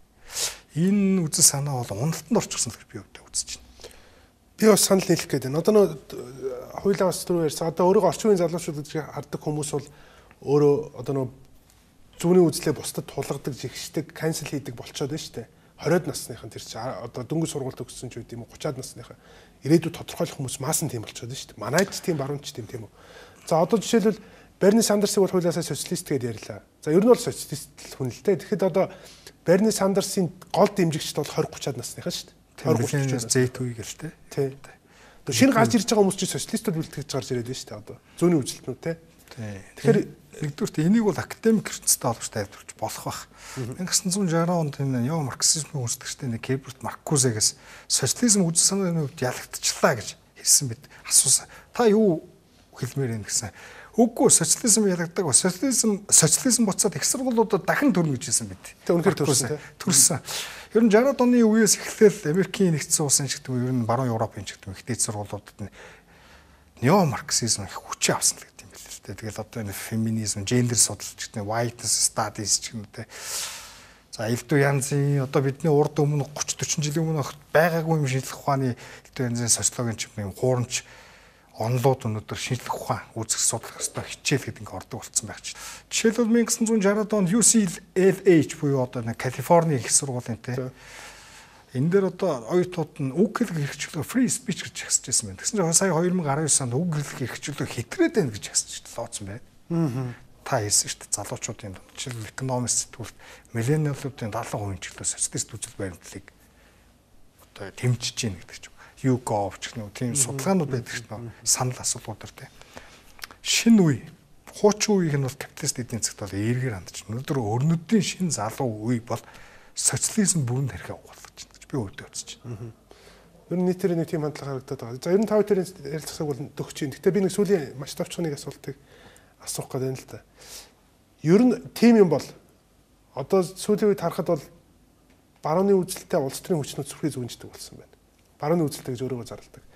Энэ үзэл санаа бол уналтанд орчихсон гэж би өвдөө үзэж байна. Би бас санал нийлэх гээд байна. Одоо нөө хуулиа бас түрүү ярьсан. Одоо өөрийгөө орчин үеийн залуучууд гэж хардаг хүмүүс бол өөрөө одоо нөө зүүнний үзлээ бусдад тулгадаг, жигшдэг, канцел хийдэг болчиход байна шүү дээ. двадцать насныхан тэр чи одоо дөнгөж сургууль төгссөн ч үгүй юм уу тридцать насныхан ирээдүйд тодорхойлох хүмүүс маас нь тийм болчиход байна шүү дээ. Манайд ч тийм баруунч тийм тийм үү. За одоо жишээлбэл Берни Сандерсыг бол хуулиасаа социалист гэдээ ярьлаа. За ер нь бол социалист хүн л дээ. Тэгэхэд одоо Берни Сандерсын гол дэмжигчд бол twenty thirty насныхан шүү дээ. twenty thirty зэт үе гэлтэй. Тий. Одоо шинэ гарч ирж байгаа хүмүүс чи социалистууд бэлтгэж гарч ирээд байна шүү дээ одоо. Зүүнний үжилтнүүд те. Тэгэхээр нэгдүгürt энийг бол академик ертөнцтэй холбож тайлбарч болох бах. nineteen sixty онд энэ яа марксизмын үндэстэгчтэй нэг Герберт Маркузегээс социализм үзэл санааны хувьд ялагдчихлаа гэж хэлсэн мэт асуусан. Та юу хэлмээр юм гэсэн. Үгүй социализм ялагддаг. Социализм социализм буцаад их сургуулиудад дахин төрнө гэж хэлсэн мэт. Тэ үнэхээр төрсөн. Төрсөн. Ер нь sixty оны үеэс эхлээл Америкийн нэгдсэн улсын ч гэдэг нь ер нь баруун Европын ч гэдэг нь ихтэй сургуулиудад нео марксизм их хүчээ авсан л гэдэг юм байна л дээ. Тэгэл одоо энэ феминизм, гендер судлал ч гэдэг нь whiteness studies ч гэдэг нь за элдв янзын одоо бидний урд өмнө thirty forty жилийн өмнө байгаагүй юм шинжлэх ухааны элдв янзын социологийн ч юм хуурамч онлууд өнөөдөр шинжлэх ухаан үзэх судлах хэвээр хичээл гэдэг ингээ ордог болсон байх чинь. Жишээлбэл nineteen sixty онд U C L A буюу одоо Калифорни их сургуулийн те. Энэ дээр одоо оюутнууд нь үг хэлэх хэрэгчлөө free speech гэж хэсэж байсан байна. Тэгсэн чинь сая twenty nineteen онд үг хэлэх хэрэгчлөө хэтрээд байна гэж хэсэж лооцсон байна. Аа. Та хэлсэн шүү дээ залуучуудын дунд. Жишээлбэл экономист сэтгүүлт миллениалуудын seventy percent чиглэл социалист үзэл баримтлалыг одоо дэмжиж гин гэдэг чинь. YouGov ч гэх юм тийм судалгаанууд байдаг шүү дээ. Санал асуулгуудаар тийм. Шинэ үе, хуучин үеийг нь бол капиталист эдийн засгт бол эргээр хандж байна. Өнөөдөр өрнөдийн шинэ залуу үе бол социализм бүрэн тархиа угаалгаж байна гэж би өөдөө үзэж байна. Ер нь нийтээр нэг тийм хандлага харагдаад байгаа. За ер нь та хоёрын ярилцлагыг бол төгсөж байна. Гэтэ би нэг сүүлийн маш товчхон нэг асуултыг асуух гэдэг юм л да. Ер нь тийм юм бол одоо сүүлийн үед харахад бол барууны үзэлтэй улс төрийн хүчнүүд сүрхий зүгнждэг болсон байна. Барууны үзэлтэй гэж өөрөөгөө зарладаг.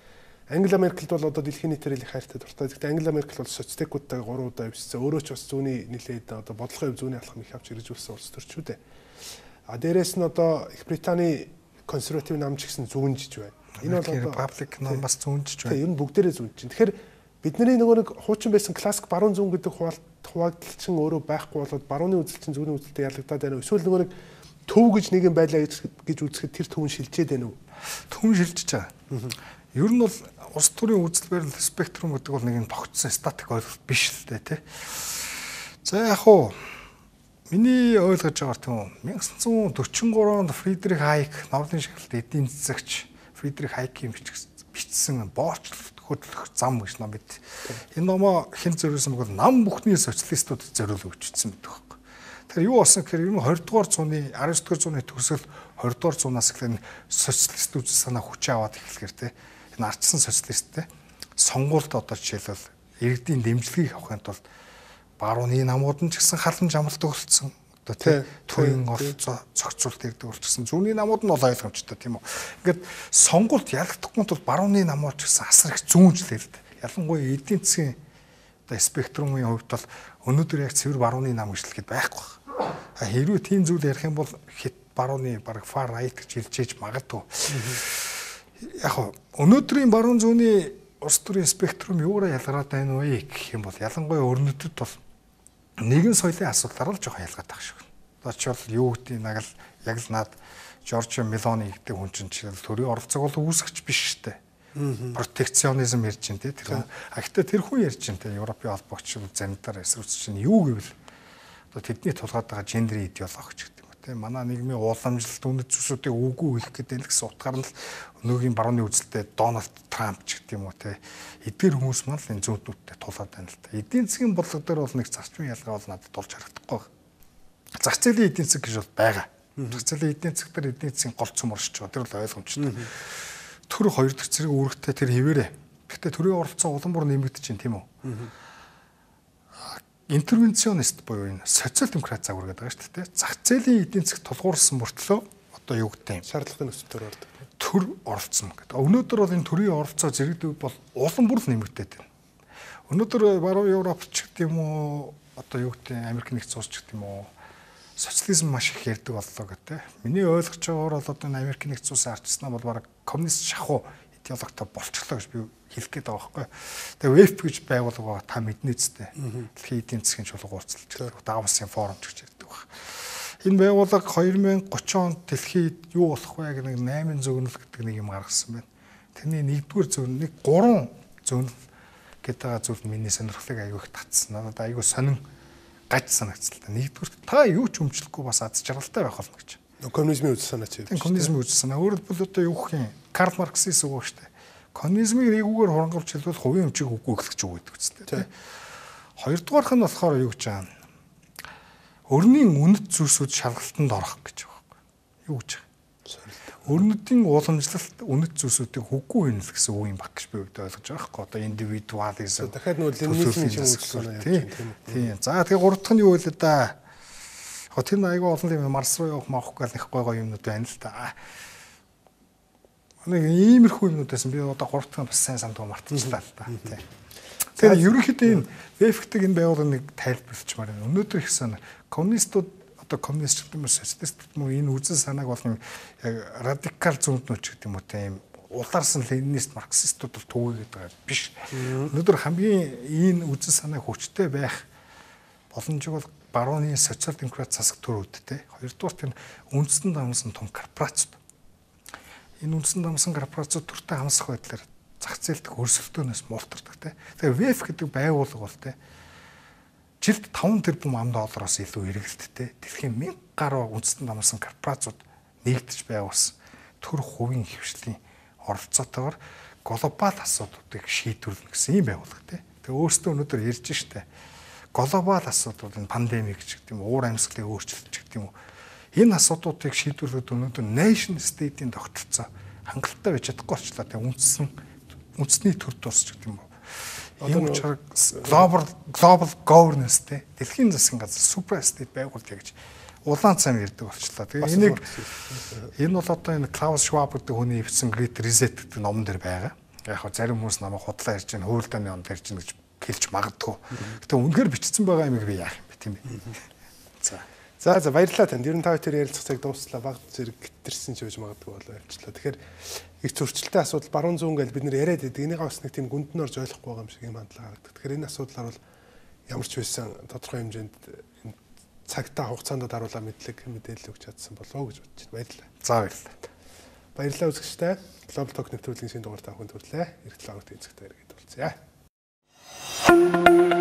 Ангела Меркельд бол одоо дэлхийн нийтээр их хайртай дуртай. Гэхдээ Ангела Меркель бол соцтекуудтай гурван удаа өвссөн. Өөрөө ч бас зүүнний нэлээд одоо бодлогын хөв зүүнний алхам их авч хэрэгжүүлсэн улс төрчүү дээ. А дээрэс нь одоо Их Британий консерватив нам ч гэсэн зүүнжиж байна. Энэ бол одоо паблик нам бас зүүнжиж байна. Тийм, ер нь бүгдээрээ зүүнж чинь. Тэгэхээр бидний нөгөө нэг хуучин байсан классик баруун зүүн гэдэг хуваагдалчин өөрөө байхгүй болоод барууны үзэл чинь зүүнний үзэлтэй ялгагдаад байна. Эсвэл нөгөө нэг төв гэж нэг юм байлаа гэж үзэхэд тэр төвн шилжээд байна уу? Төвн шилжиж байгаа. Ер нь бол улс төрийн үзэл баримт спектрум гэдэг бол нэг нь тогтсон статик ойлголт биш л дээ тий. За яг хуу миний ойлгож байгаагаар тийм нэг төр дөрвөн онд Фридрих Хайк, Нобелийн шагналт эдийн засагч Фридрих Хайкийн бичсэн боолчлолт хөдлөх зам гэж ном байд. Энэ номоо хэн зориулсан бол нам бүхний социалистуудад зориулж өгчсөн байдаг байхгүй. Тэгэхээр юу болсон гэхээр ер нь двадцать дугаар зууны десет дугаар зууны төгсгөл двадцать дугаар зуунаас эхлэн социалист үзэл санаа хүч аваад эхлэхээр те энэ ардчсан социалисттэй сонгуульд одоо жишээлбэл иргэдийн дэмжлэгийг авахын тулд барууны намууд нь ч гэсэн халан жамалт өгөлдсөн. Одоо тий төрийн оролцоо зохицуулт ирдэг болчихсон. Зүүнний намууд нь бол ойлгомжтой тийм үү. Ингээд сонгуульд ялагдахгүй тул барууны намууд ч гэсэн асар их зүүнжлээ л дээ. Ялангуяа эдийн засгийн одоо спектрумын хувьд бол өнөөдөр яг цэвэр барууны нам гэжлэхэд байхгүй. А хэрвээ тийм зүйл ярих юм бол хит барууны баг far right гэж хэлжээж магадгүй. Яг өнөөдрийн баруун зүүнний улс төрийн спектрум юураа ялгараад байна вэ гэх юм бол ялангуяа өрнөдөд бол нэгэн соёлын асуудлаар л жоохон ялгаад байгаа шүү. Одоо ч бол юу гэдэг нэг л яг л наад Жоржо Мелони гэдэг хүн чинь төрийн оролцоог бол үүсгэж биш штэ. Протекционизм ярьж байна те тэр. А гэхдээ тэр хүн ярьж байна те Европын холбоогч занитаар эсрүүцэж чинь юу гэвэл одоо тэдний тулгаад байгаа гендерийн идеологи ч гэдэг юм те. Манай нийгмийн ууламжлалт үнэт зүйлсүүдийг үгүй хэлэх гэдэг нь гэсэн утгаар нь л өнөөгийн барууны үзэлтэй Дональд Трамп ч гэдэг юм уу те. Эдгээр хүмүүс маань л энэ зүүнтнүүдтэй тулгаад байна л та. Эдийн засгийн бодлого дээр бол нэг зарчмын ялгаа бол надад тулж харагдахгүй. Зах зээлийн эдийн засаг гэж бол байгаа. Зах зээлийн эдийн засаг дээр эдийн засгийн гол цөм оршиж байгаа. Тэр бол ойлгомжтой. Төр хоёр дахь зэрэг үүрэгтэй тэр хിവэрэ. Гэхдээ төрийн оролцоо улам бүр нэмэгдэж байна тийм үү? Интервенционист буюу энэ социал демократ загвар гэдэг байгаа шүү дээ. Зах зээлийн эдийн засаг тулгуурсан мөртлөө одоо юу гэдэг юм? Шаардлагын өсөлтөөр ордог. Төр оролцсон гэдэг. Өнөөдөр бол энэ төрийн оролцоо зэрэгдэх бол улам бүр нэмэгдээд байна. Өнөөдөр баруун Европ ч гэдэг юм уу одоо юу гэдэг Америк нэгдсэн улс ч гэдэг юм уу социализм маш их ярддаг боллоо гэдэг. Миний ойлгож байгаагаар бол одоо Америк нэгдсэн улсын ардчснаа бол баг коммунист шахуу идеологтой болчихлоо гэж би хэлэх гээд байгаа байхгүй. Тэгээ ВЭФ гэж байгуулга та мэднэ үстэй. Дэлхийн эдийн засгийн чуулга уулзалт, Давосын форум гэж ярьдаг баг. Энэ байгууллага две тысячи онд дэлхийд юу болох вэ гэх нэг восемь зөгнөл гэдэг нэг юм гаргасан байна. Тэрний нэгдүгээр зөгнөл нэг гурван зөгнөл гэдэг зүйл миний сонирхлыг аягүй их татсан. Надад аягүй сонин гаж санагдсан л та. Нэгдүгээр та юу ч өмчлөхгүй бас аз жаргалтай байх болно гэж. Коммунизмын үзэл санаа чи. Тийм коммунизмын үзэл санаа. Өөрөөр хэлбэл одоо юу гэх юм? Карл Марксийн үг шүү дээ. Коммунизмыг нэгүгээр хурангуулж хэлбэл хувийн өмчийг үгүй эхлэх ч үг гэдэг үстэй. Тийм. Хоёрдугаарх нь болохоор юу гэж байгаа юм? Өрнийн үнэт зүйлсүүд шалгалтанд орох гэж байгаа байхгүй. Юу гэж байгаа? Өрнөдийн уламжлалт үнэт зүйлсүүдийг үгүй хийнэ гэсэн үг юм баг гэж би ойлгож байгаа байхгүй. Одоо индивидуализм. Дахиад нөгөө ленинизм шиг үзэл санаа тийм. Тийм. За тэгээ гурав дахь нь юу вэ да? Яг тэр айгүй олон юм Марс руу явах маахгүй л их гой гой юмнууд байна л да. Нэг иймэрхүү юмнууд байсан. Би одоо гурав дахь нь бас сайн сандгүй мартчихлаа л да. Тийм. Тэгэхээр ерөнхийдөө энэ ВЭФ-г энэ байгууллагын нэг тайлбарлалчмаар байна. Өнөөдөр их санаа коммунистууд одоо коммунист гэдэг юм уу социалист гэдэг юм уу энэ үзэл санааг бол яг радикал зүүнтнүүд ч гэдэг юм уу тийм улаарсан ленинист марксистууд бол түгээгээд байгаа биш. Өнөөдөр хамгийн энэ үзэл санаа хүчтэй байх боломжийг бол барууны социал демократ засаг төрүүд те. Хоёрдугаар нь үндэстэн дамсан том корпорацууд. Энэ үндэстэн дамсан корпорацууд төртэй хамсах байдлаар зах зээлдэх өрсөлдөөнөөс мултардаг те. Тэгээ ВЭФ гэдэг байгууллага бол те жилд таван тэрбум ам доллароос илүү эргэлттэй дэлхийн мянга гаруй үндэстэн дамсан корпорацууд нэгдэж байгуулсан төр хувийн хвшлийн оролцоотойгоор глобал асуудлуудыг шийдвэрлэнэ гэсэн юм байгууллага те. Тэгээ өөрсдөө өнөөдөр ярьж штэ. Глобал асуудал энэ пандемик ч гэдэг юм уу, уур амьсгалын өөрчлөлт ч гэдэг юм уу. Энэ асуудлуудыг шийдвэрлэхэд өнөөдөр nation state-ийн тогтолцоо хангалттай байж чадахгүй болчлаа. Тэгээ үндсэн үндэсний төр тус ч гэдэг юм уу. Энэ учраас global global governance те дэлхийн засгийн газар super state байгуулъя гэж улаан цайм ярьдаг болчлаа. Тэгээ энийг энэ бол одоо энэ Klaus Schwab гэдэг хүний бичсэн Great Reset гэдэг номон дээр байгаа. Яг хөө зарим хүмүүс намайг худлаа ярьж байна, хөөлдөний онд ярьж байна гэж хэлж магадгүй. Гэтэ үнэхээр бичсэн байгаа юм би яах юм бэ тийм ээ. За. За за баярлалаа танд. Ер нь та хоёр ярилцах цаг дууслаа, баг зэрэг гитэрсэн ч байж магадгүй болоо явчлаа. Тэгэхээр их зөрчилтэй асуудал баруун зүүн гэж бид нэр яриад байдаг. Энийг бас нэг тийм гүнднөр ойлгохгүй байгаа юм шиг юм хандлага харагдав. Тэгэхээр энэ асуудлаар бол ямар ч байсан тодорхой хэмжээнд цагтаа хугацаанд даруулаа мэдлэг мэдээлэл өгч чадсан болов уу гэж бодож байна. Баярлалаа. За баярлалаа. Баярлалаа үзэгчтэй. Global Talk нэвтрүүлгийн шинэ дугаар та бүхэнд хүрэлээ. Эх долоо хоногт эзэгтэй иргэд уулзъя.